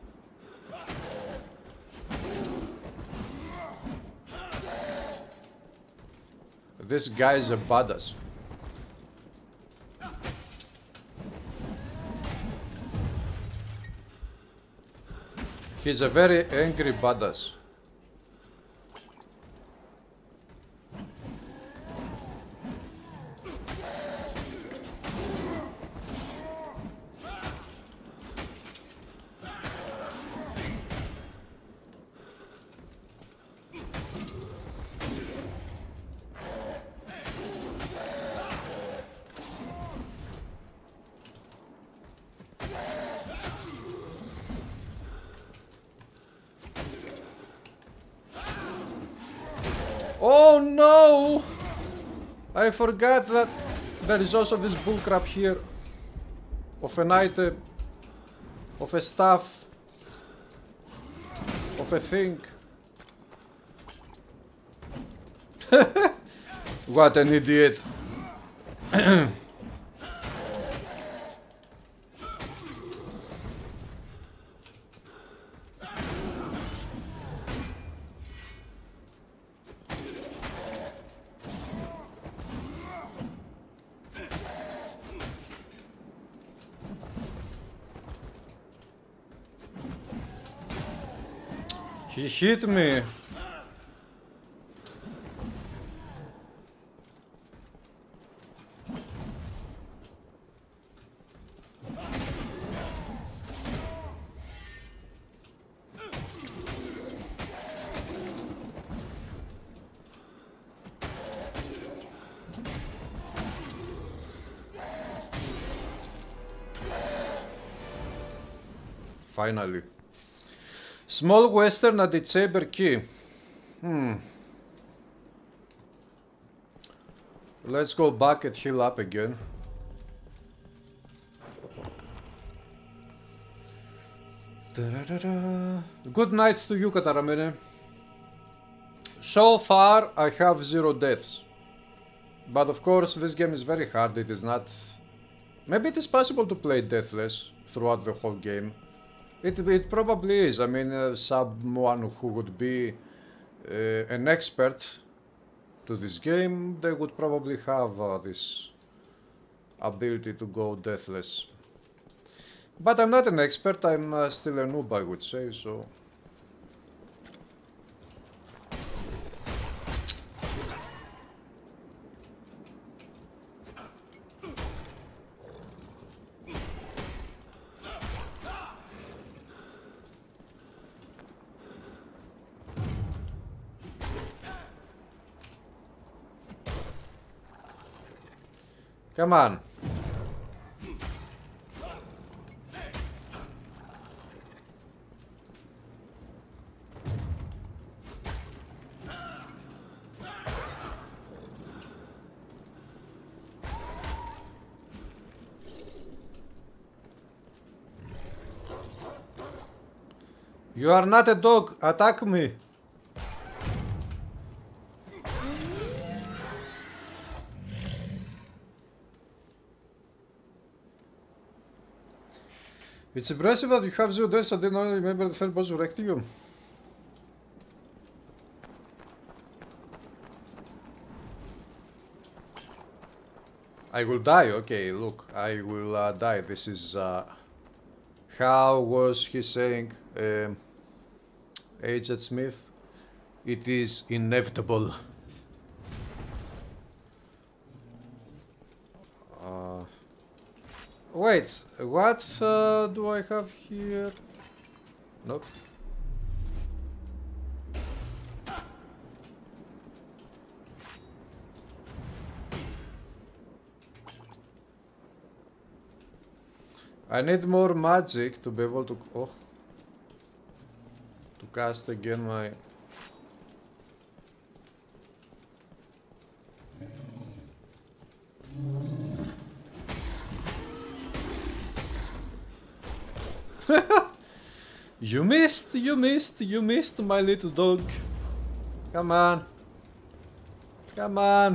This guy is a badass. He's a very angry badass. Oh no! I forgot that there is also this bullcrap here of an item, of a staff, of a thing. What an idiot. He hit me. Finally. Small western at the Chamber Key. Hmm. Let's go back and heal up again. Da-da-da-da. Good night to you, Kataramene. So far, I have zero deaths. But of course, this game is very hard. It is not... Maybe it is possible to play deathless throughout the whole game. It, it probably is. I mean, uh, someone who would be uh, an expert to this game, they would probably have uh, this ability to go deathless. But I'm not an expert, I'm uh, still a noob, I would say, so... Come on. You are not a dog. Attack me. It's impressive that you have zero deaths. I didn't remember the third boss wrecked you. I will die. Okay, look, I will uh, die. This is uh, how was he saying, um, Agent Smith? It is inevitable. Uh, wait, what uh, do I have here? Nope. I need more magic to be able to oh, to cast again my You missed, you missed, you missed, my little dog. Come on. Come on.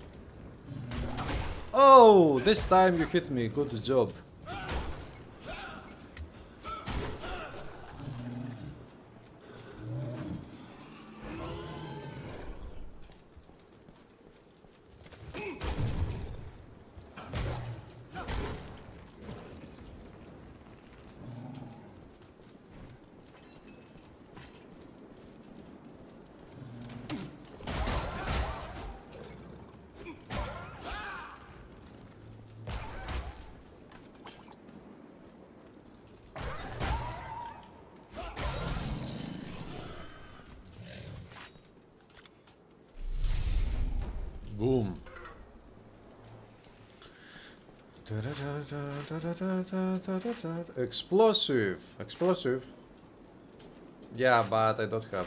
Oh, this time you hit me. Good job. Boom. Explosive. Explosive. Yeah, but I don't have.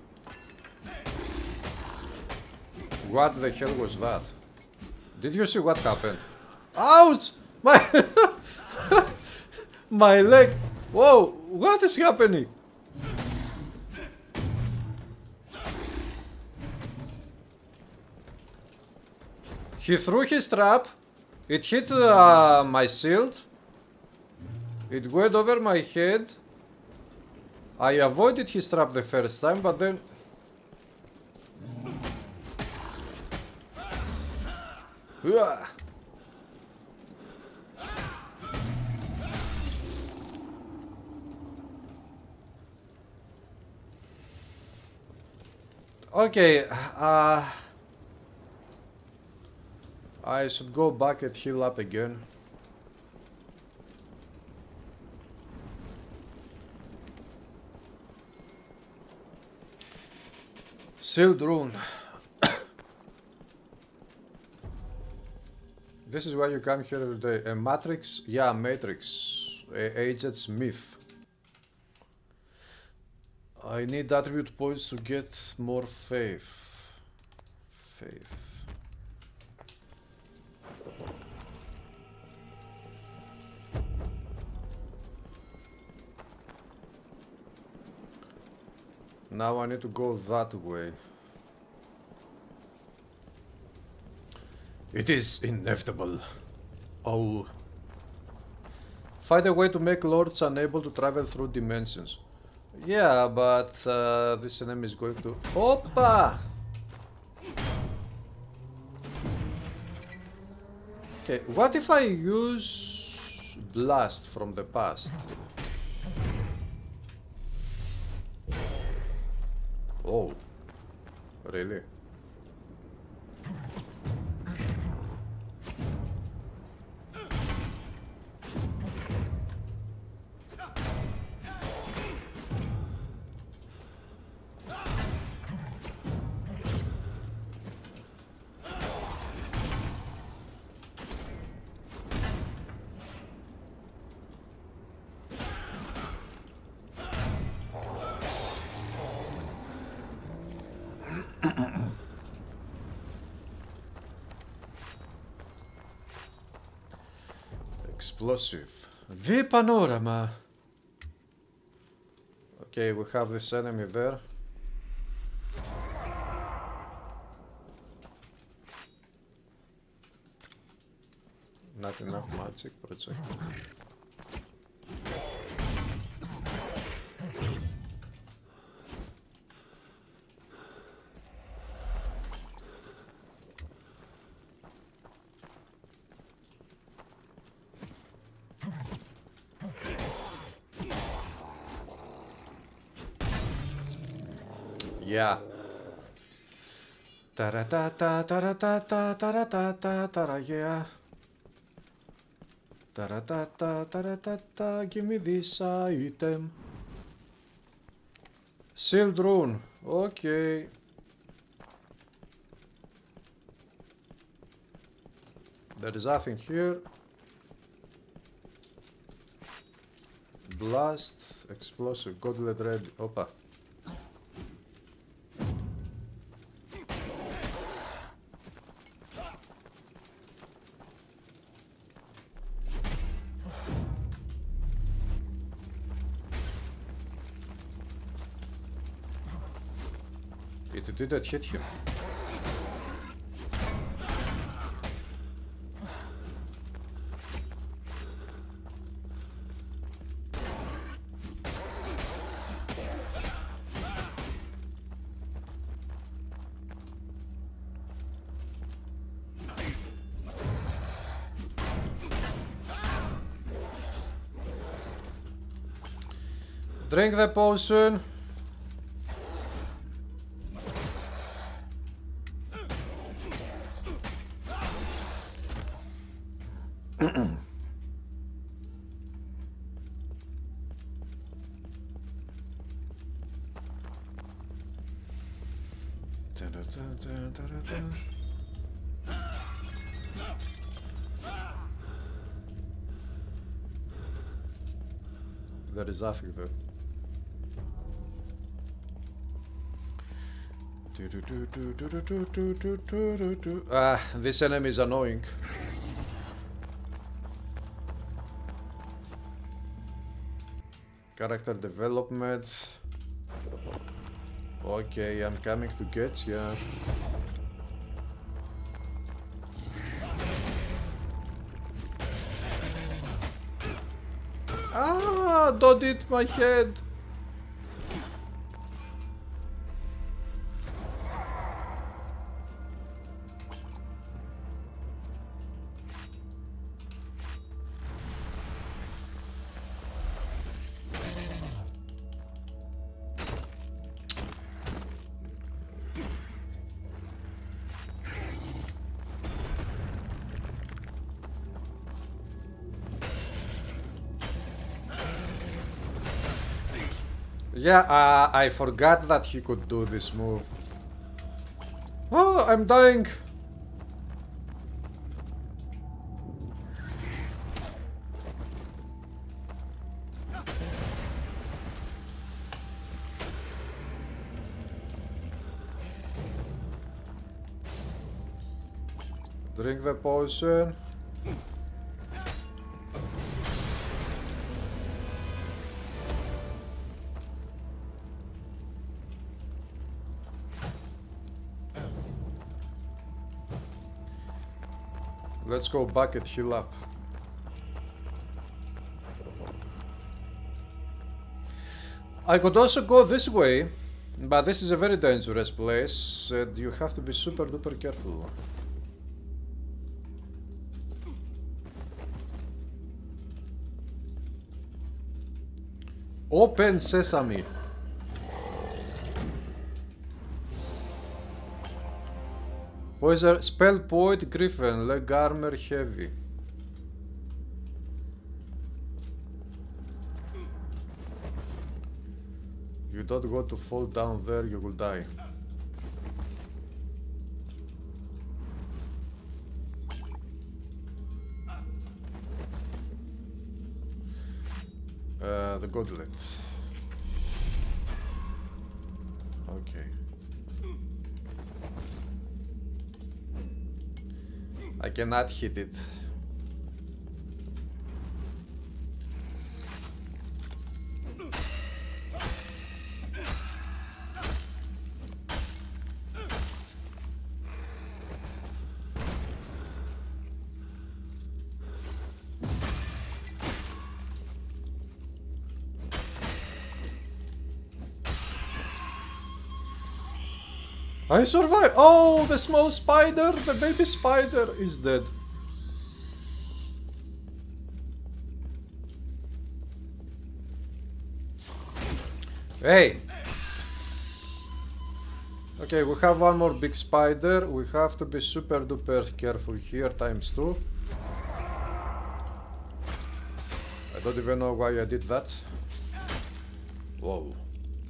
What the hell was that? Did you see what happened? Ouch! My my leg. Whoa! What is happening? He threw his trap. It hit uh, my shield. It went over my head. I avoided his trap the first time, but then... Uah. Okay, uh... I should go back and heal up again. Sealed rune. This is why you come here every day. A Matrix? Yeah, Matrix. A Agent Smith. I need attribute points to get more faith. Faith. Now I need to go that way. It is inevitable. Oh. Find a way to make lords unable to travel through dimensions. Yeah, but uh, this enemy is going to... Opa! Okay, what if I use Blast from the past? Oh, really? Explosive. The panorama. Okay, we have this enemy there. Not enough magic project. Yeah. Ta-ra-ta-ta, ta-ra-ta-ta, ta-ra-ta-ta, ta-ra, yeah. Ta-ra-ta-ta, ta-ra-ta-ta, give me this item. Sealed rune. Okay. There is nothing here. Blast, explosive, gauntlet ready. Opa. It didn't hit him. Drink the potion. There is nothing there. Ah, this enemy is annoying. Character development. Okay, I'm coming to get ya. Ah, don't eat my head. Yeah, uh, I forgot that he could do this move. Oh, I'm dying. Drink the potion. Let's go back and heal up. I could also go this way, but this is a very dangerous place and you have to be super duper careful. Open sesame. Poison, spell point, griffin, leg armor, heavy. You don't want to fall down there, you will die. Uh, the gauntlet. Okay. I cannot hit it. I survived! Oh, the small spider, the baby spider is dead. Hey! Okay, we have one more big spider. We have to be super duper careful here, times two. I don't even know why I did that. Whoa.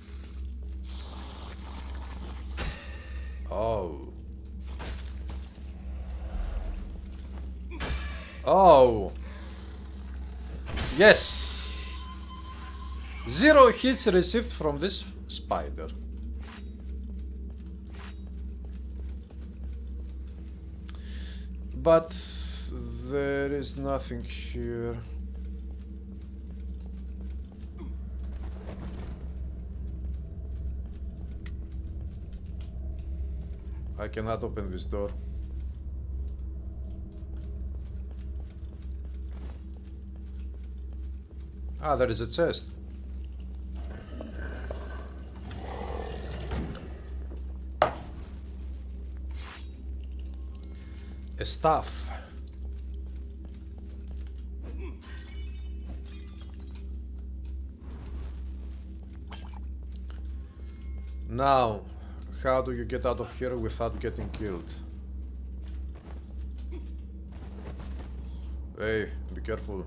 Oh. Oh. Yes. Zero hits received from this spider. But there is nothing here. I cannot open this door. Ah, there is a chest. A staff. Now, how do you get out of here without getting killed? Hey, be careful.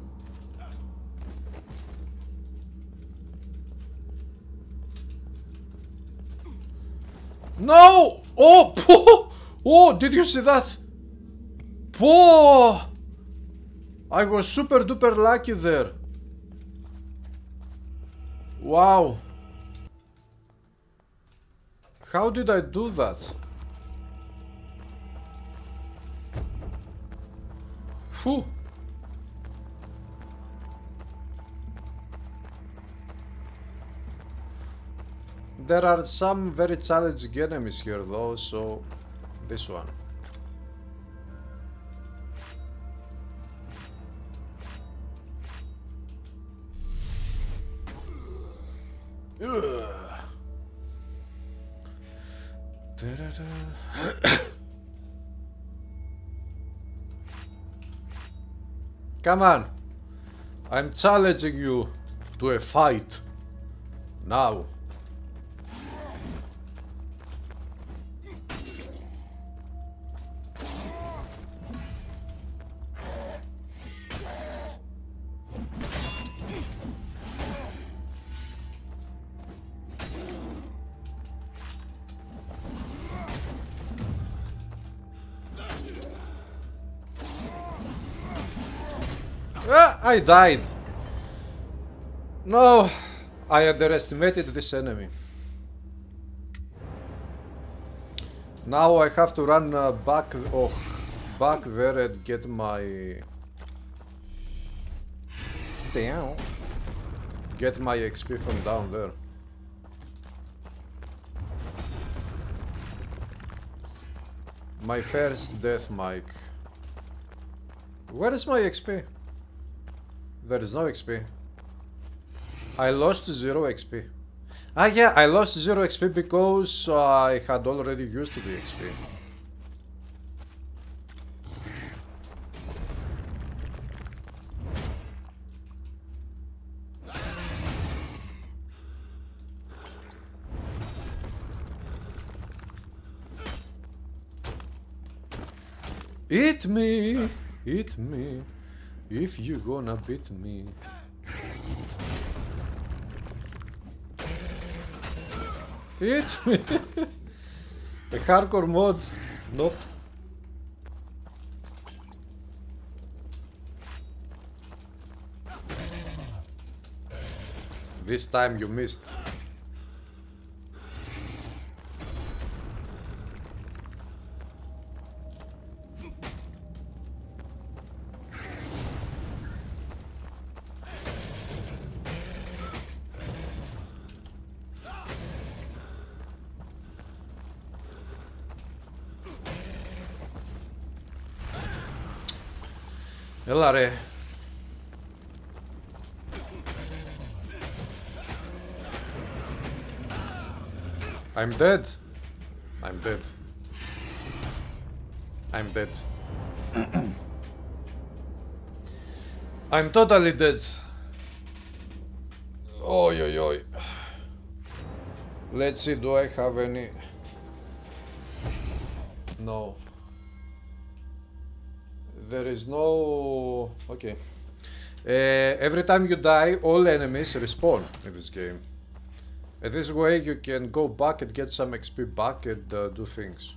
No! Oh! Oh, did you see that? Oh! I was super duper lucky there. Wow. How did I do that? Phew. There are some very challenging enemies here though, so this one. Come on. I'm challenging you to a fight. Now. Ah, I died. No, I underestimated this enemy. Now I have to run uh, back, oh, back there and get my... Damn. Get my X P from down there. My first death, Mike. Where is my X P? There is no X P. I lost zero X P. Ah yeah, I lost zero X P because uh, I had already used the X P. Eat me! Eat me! If you gonna beat me. Eat me! A hardcore mod. Nope. This time you missed. Έλα ρε. I'm dead. I'm dead. I'm dead. I'm totally dead. Oi, oi, oi. Let's see, do I have any... No. There is no... Okay. Uh, every time you die, all enemies respawn in this game. And this way you can go back and get some X P back and uh, do things.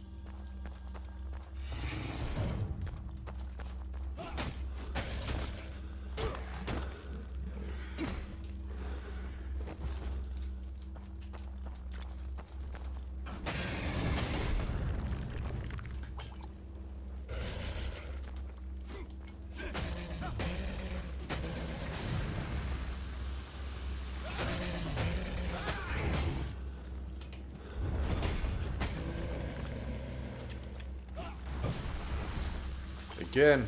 Again.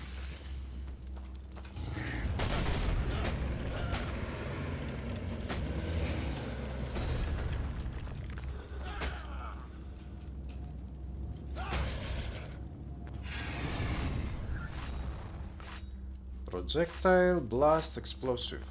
Projectile, blast, explosive.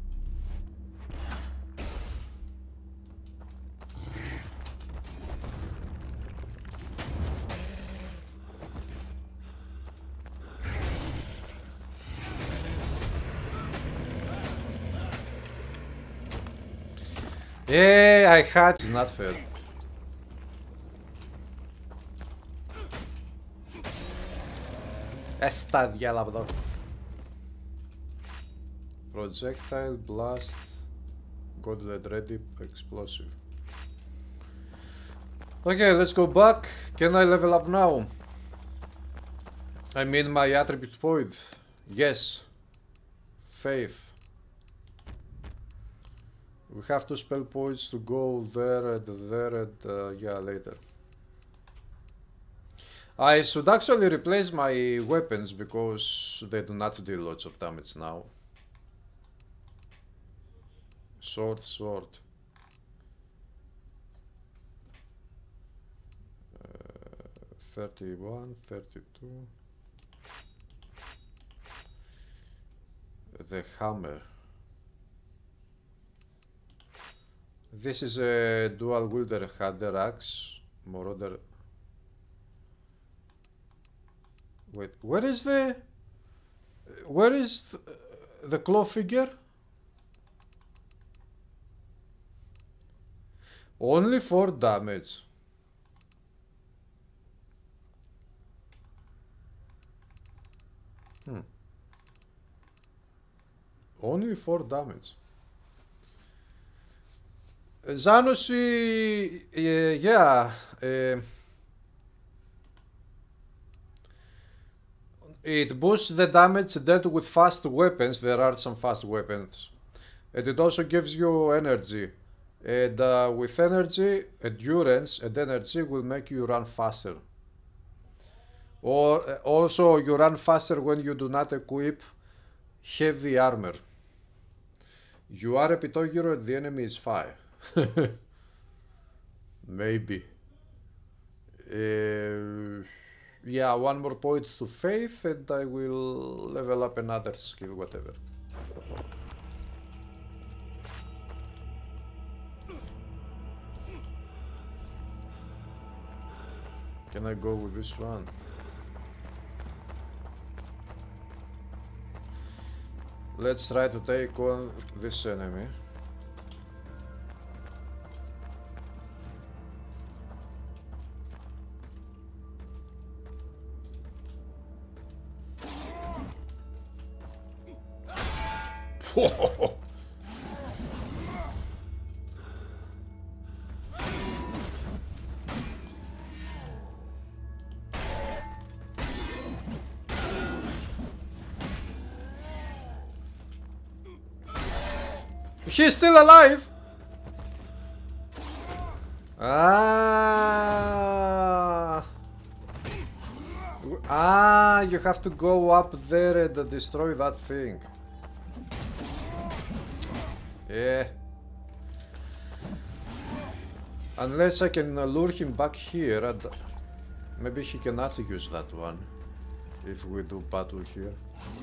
Yeah, I had. It's not fair. Esta diablo. Projectile, blast, got that ready, explosive. Okay, let's go back. Can I level up now? I mean my attribute point. Yes. Faith. We have two spell points to go there and there and uh, yeah, later. I should actually replace my weapons because they do not deal lots of damage now. Sword, sword. thirty-one, thirty-two. The hammer. This is a dual wielder Hunter axe. Marauder. Wait, where is the... Where is th the claw figure? Only four damage. Hmm. Only four damage. Xanos, uh, yeah. Uh, it boosts the damage dealt with fast weapons. There are some fast weapons. And it also gives you energy. And uh, with energy, endurance and energy will make you run faster. Or uh, also you run faster when you do not equip heavy armor. You are a Pitogero and the enemy is five. Maybe. Uh, yeah, one more point to faith and I will level up another skill, whatever. Can I go with this one? Let's try to take on this enemy. Whoa. He's still alive. Ah. Ah, you have to go up there and destroy that thing. Yeah. Unless I can lure him back here, and maybe he cannot use that one if we do battle here.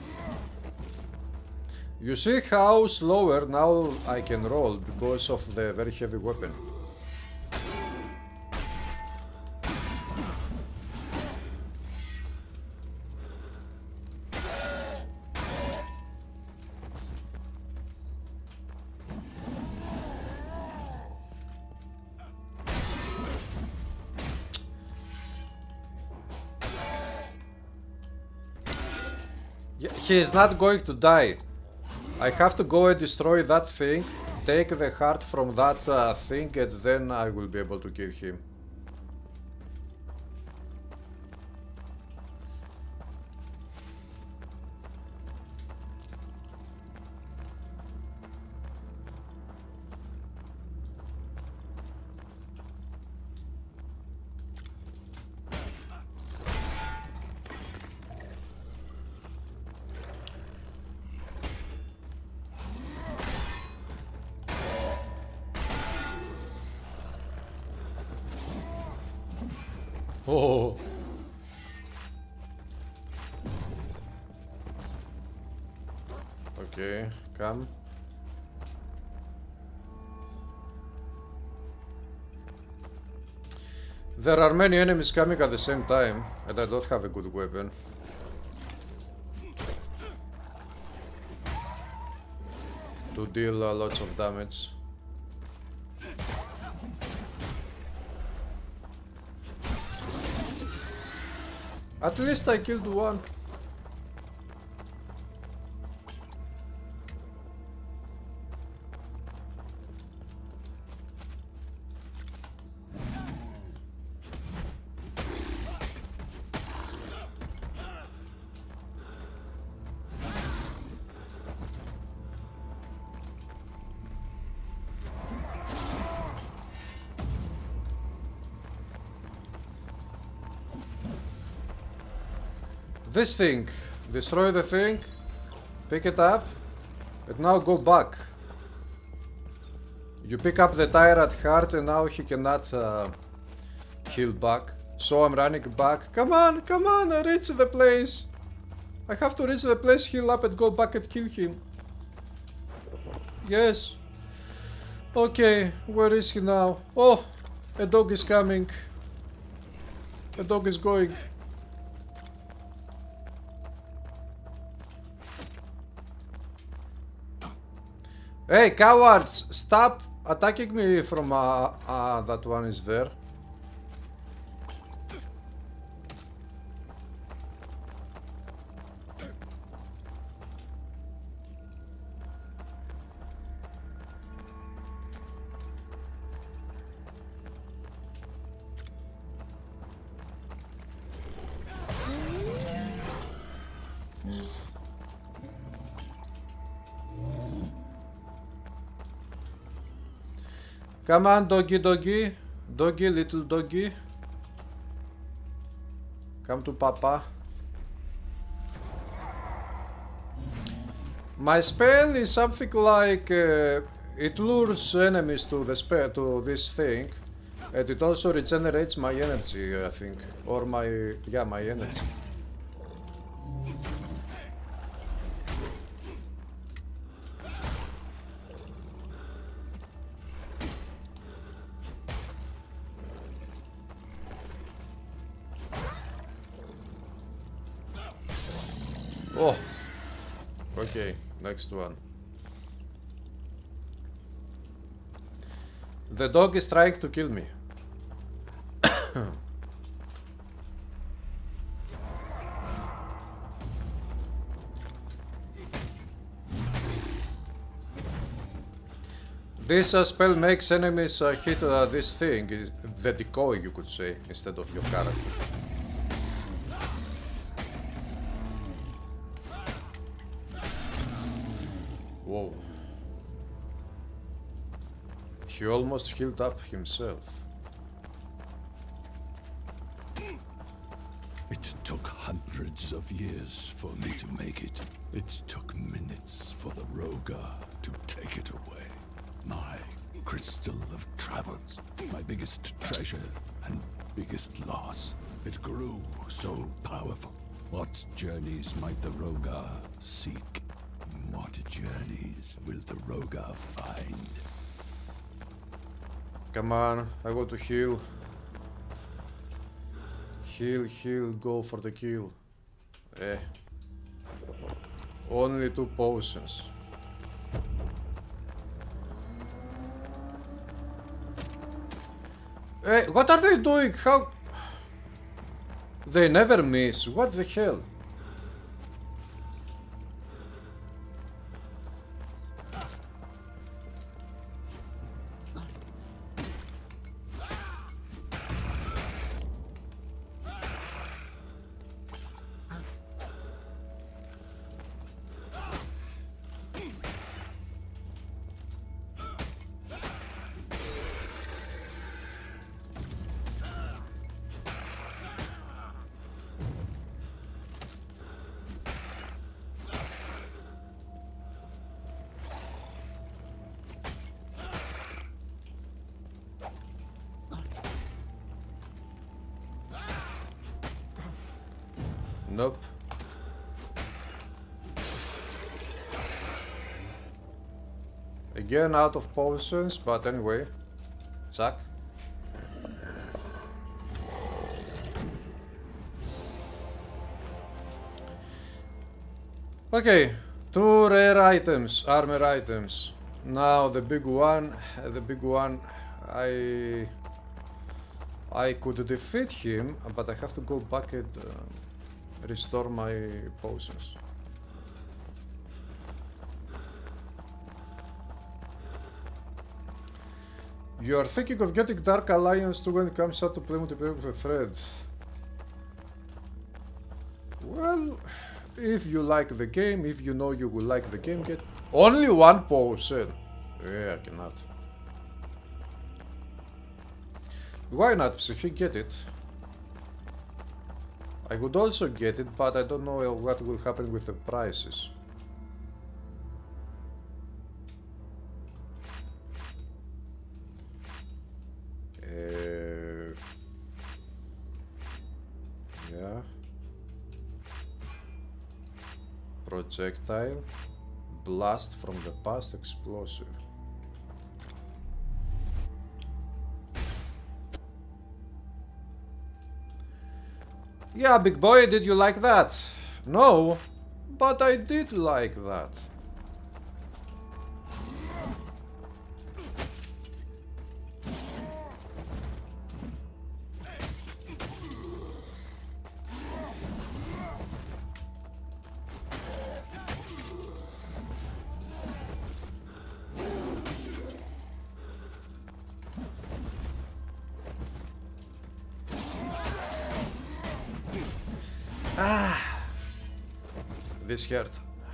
You see how slower now I can roll because of the very heavy weapon. Yeah, he is not going to die. I have to go and destroy that thing, take the heart from that uh, thing, and then I will be able to kill him. Oh. Okay, come. There are many enemies coming at the same time, and I don't have a good weapon. To deal uh, lots of damage. At least I killed one. This thing, destroy the thing, pick it up, and now go back. You pick up the tyrant heart and now he cannot uh, heal back. So I'm running back. Come on, come on, I reach the place. I have to reach the place, heal up and go back and kill him. Yes. Okay, where is he now? Oh, a dog is coming. A dog is going. Hey, cowards! Stop attacking me from uh, uh, that one is there. Come on, doggy, doggy. Doggy, little doggy. Come to Papa. My spell is something like uh, it lures enemies to the spell to this thing, and it also regenerates my energy, I think, or my yeah, my energy. Oh, okay, next one. The dog is trying to kill me. This uh, spell makes enemies uh, hit uh, this thing, is the decoy, you could say, instead of your character. Whoa. He almost healed up himself. It took hundreds of years for me to make it. It took minutes for the Rogar to take it away. My crystal of travels, my biggest treasure and biggest loss. It grew so powerful. What journeys might the Rogar seek? What journeys will the Rogar find? Come on, I want to heal. Heal, heal, go for the kill. Eh. Only two potions. Hey, what are they doing? How? They never miss. What the hell? Nope. Again out of potions, but anyway. Zack. Okay, two rare items, armor items. Now the big one, the big one, I I could defeat him, but I have to go back and uh, restore my potions. You are thinking of getting Dark Alliance too when it comes out to play multiplayer with a friend. Well, if you like the game, if you know you will like the game, get only one potion. Yeah, I cannot. Why not, Psyche? Get it. I would also get it, but I don't know what will happen with the prices. Uh, Yeah. Projectile. Blast from the past, explosive. Yeah, big boy, did you like that? No, but I did like that. Ah, this hurt.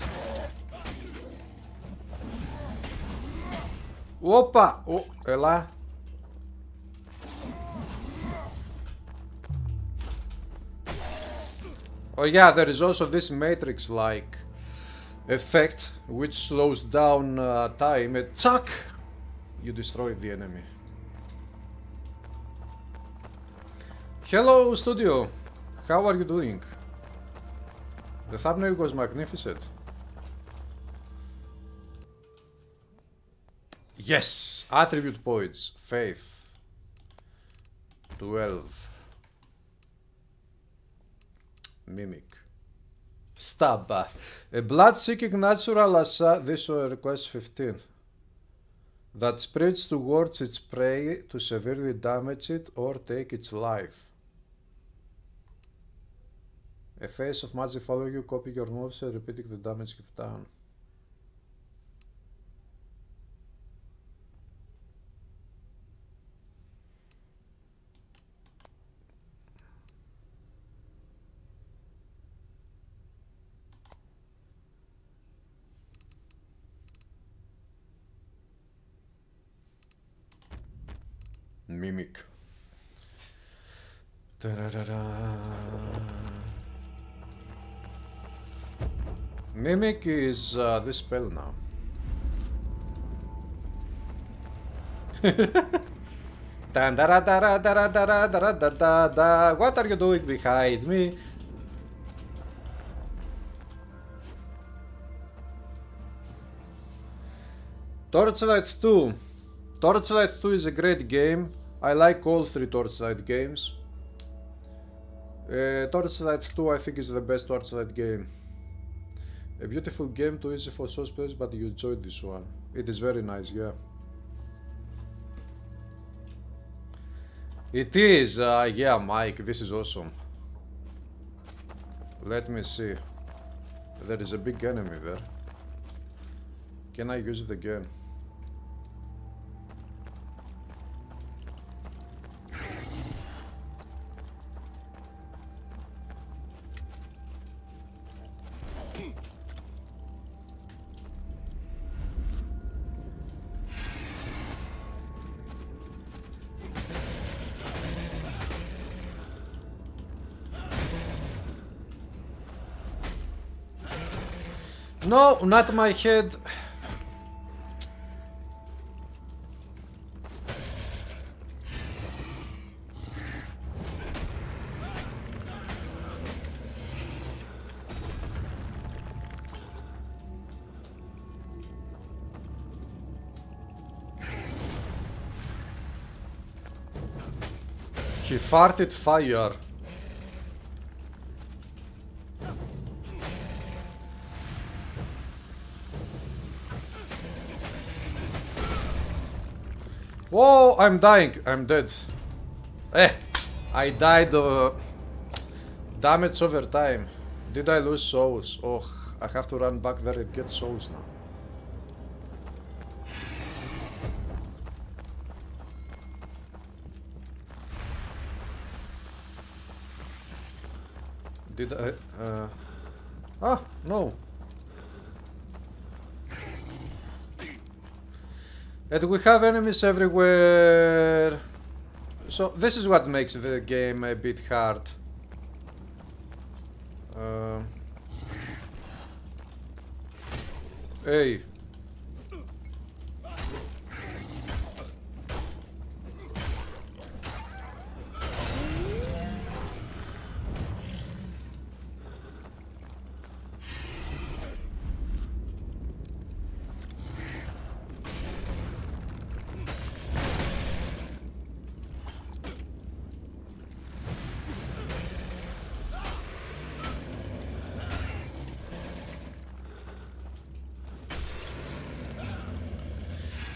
Opa! Oh, έλα. Oh yeah, there is also this Matrix-like effect which slows down uh, time. And chuck! You destroy the enemy. Hello, studio. How are you doing? The thumbnail was magnificent. Yes! Attribute points. Faith. twelve. Mimic. Stab. A blood-seeking natural assassin. This requires fifteen. That spreads towards its prey to severely damage it or take its life. A phase of magic follow you, copy your moves and repeating the damage you've done. Mimic. Da-da-da-da. Mimic is uh, this spell now. What are you doing behind me? Torchlight two. Torchlight two is a great game. I like all three Torchlight games. Uh, Torchlight two I think is the best Torchlight game. A beautiful game, too easy for some players, but you enjoyed this one. It is very nice, yeah. It is, uh, yeah, Mike, this is awesome. Let me see. There is a big enemy there. Can I use it again? No, not my head. He farted fire. Whoa, I'm dying. I'm dead. Eh, I died uh, damage over time. Did I lose souls? Oh, I have to run back there and get souls now. Did I? Uh... Ah, no. And we have enemies everywhere. So this is what makes the game a bit hard. Uh... Hey.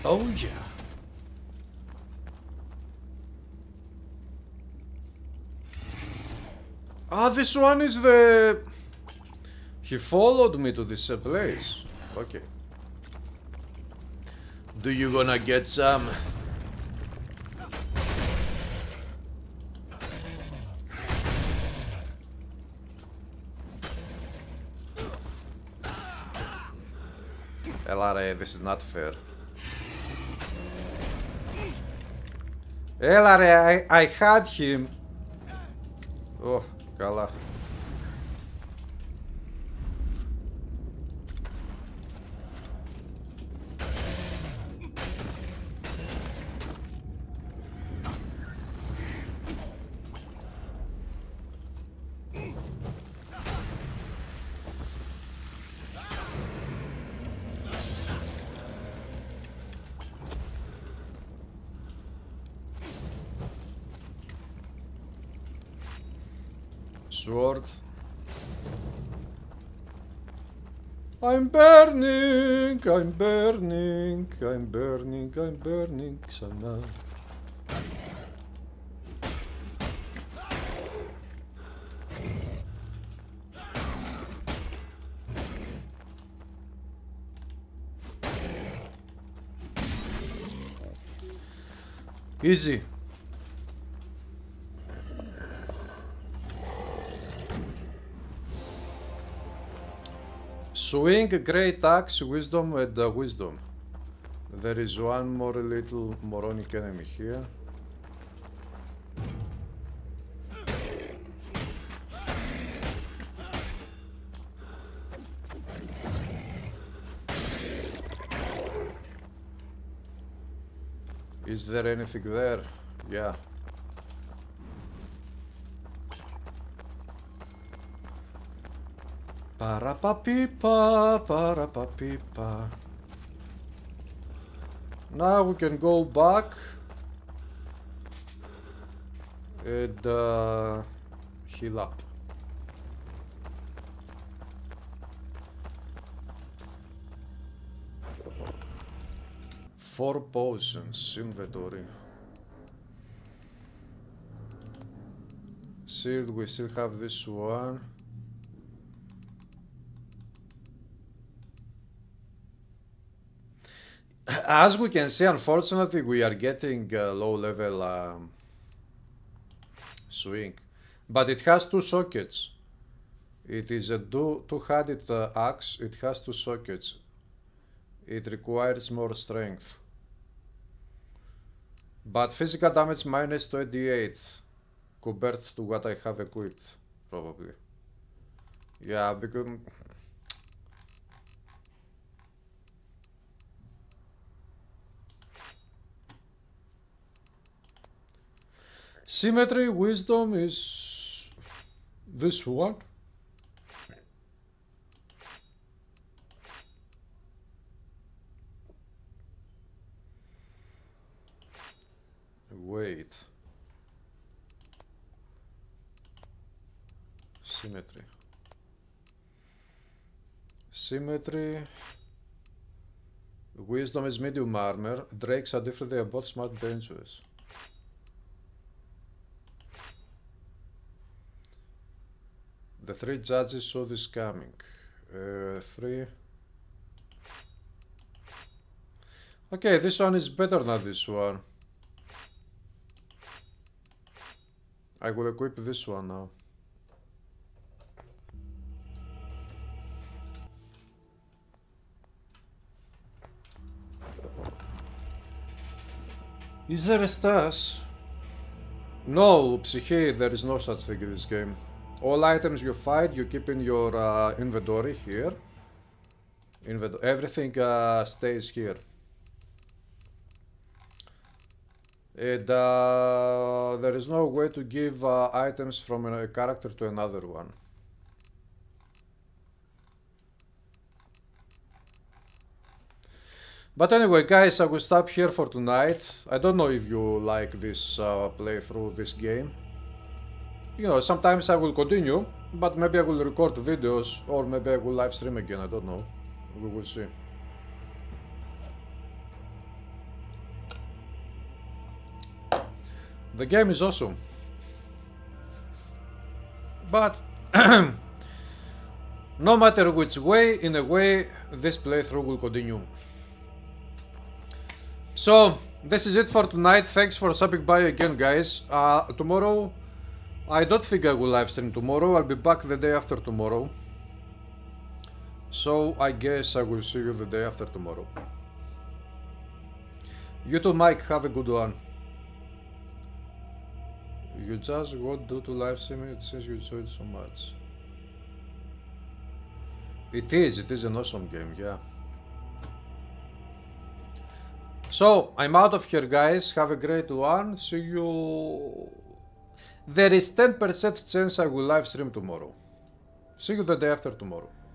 Oh yeah. Ah, this one is the... He followed me to this uh, place. Okay. Do you gonna get some? Elare, this is not fair. Elare, I, I had him. Oh, καλά. Sword. I'm burning, I'm burning, I'm burning, I'm burning, Sana. Easy. Swing, great axe, wisdom, and uh, wisdom. There is one more little moronic enemy here. Is there anything there? Yeah. Para-pa-pipa, para-pa-pipa. Now we can go back and uh, heal up. Four potions, inventory. Sealed, we still have this one. As we can see, unfortunately, we are getting uh, low level um, swing, but it has two sockets. It is a two-handed uh, axe. It has two sockets. It requires more strength, but physical damage minus twenty-eight compared to what I have equipped, probably. Yeah, because. Symmetry, wisdom is this one. Wait. Symmetry. Symmetry. Wisdom is medium armor. Drakes are different, they are both smart and dangerous. The three judges saw this coming. Uh, three. Okay, this one is better than this one. I will equip this one now. Is there a stash? No, Psyche, there is no such thing in this game. All items you find, you keep in your uh, inventory here. Inventory. Everything uh, stays here. And uh, there is no way to give uh, items from a character to another one. But anyway, guys, I will stop here for tonight. I don't know if you like this uh, playthrough, this game. You know, sometimes I will continue, but maybe I will record videos, or maybe I will live stream again, I don't know. We will see. The game is awesome. But no matter which way, in a way, this playthrough will continue. So, this is it for tonight. Thanks for stopping by again, guys. Uh, tomorrow, I don't think I will live stream tomorrow. I'll be back the day after tomorrow. So, I guess I will see you the day after tomorrow. You too, Mike. Have a good one. You just what do to live stream it since you enjoy it so much. It is, it is an awesome game, yeah. So, I'm out of here, guys. Have a great one. See you. There is ten percent chance I will live stream tomorrow. See you the day after tomorrow.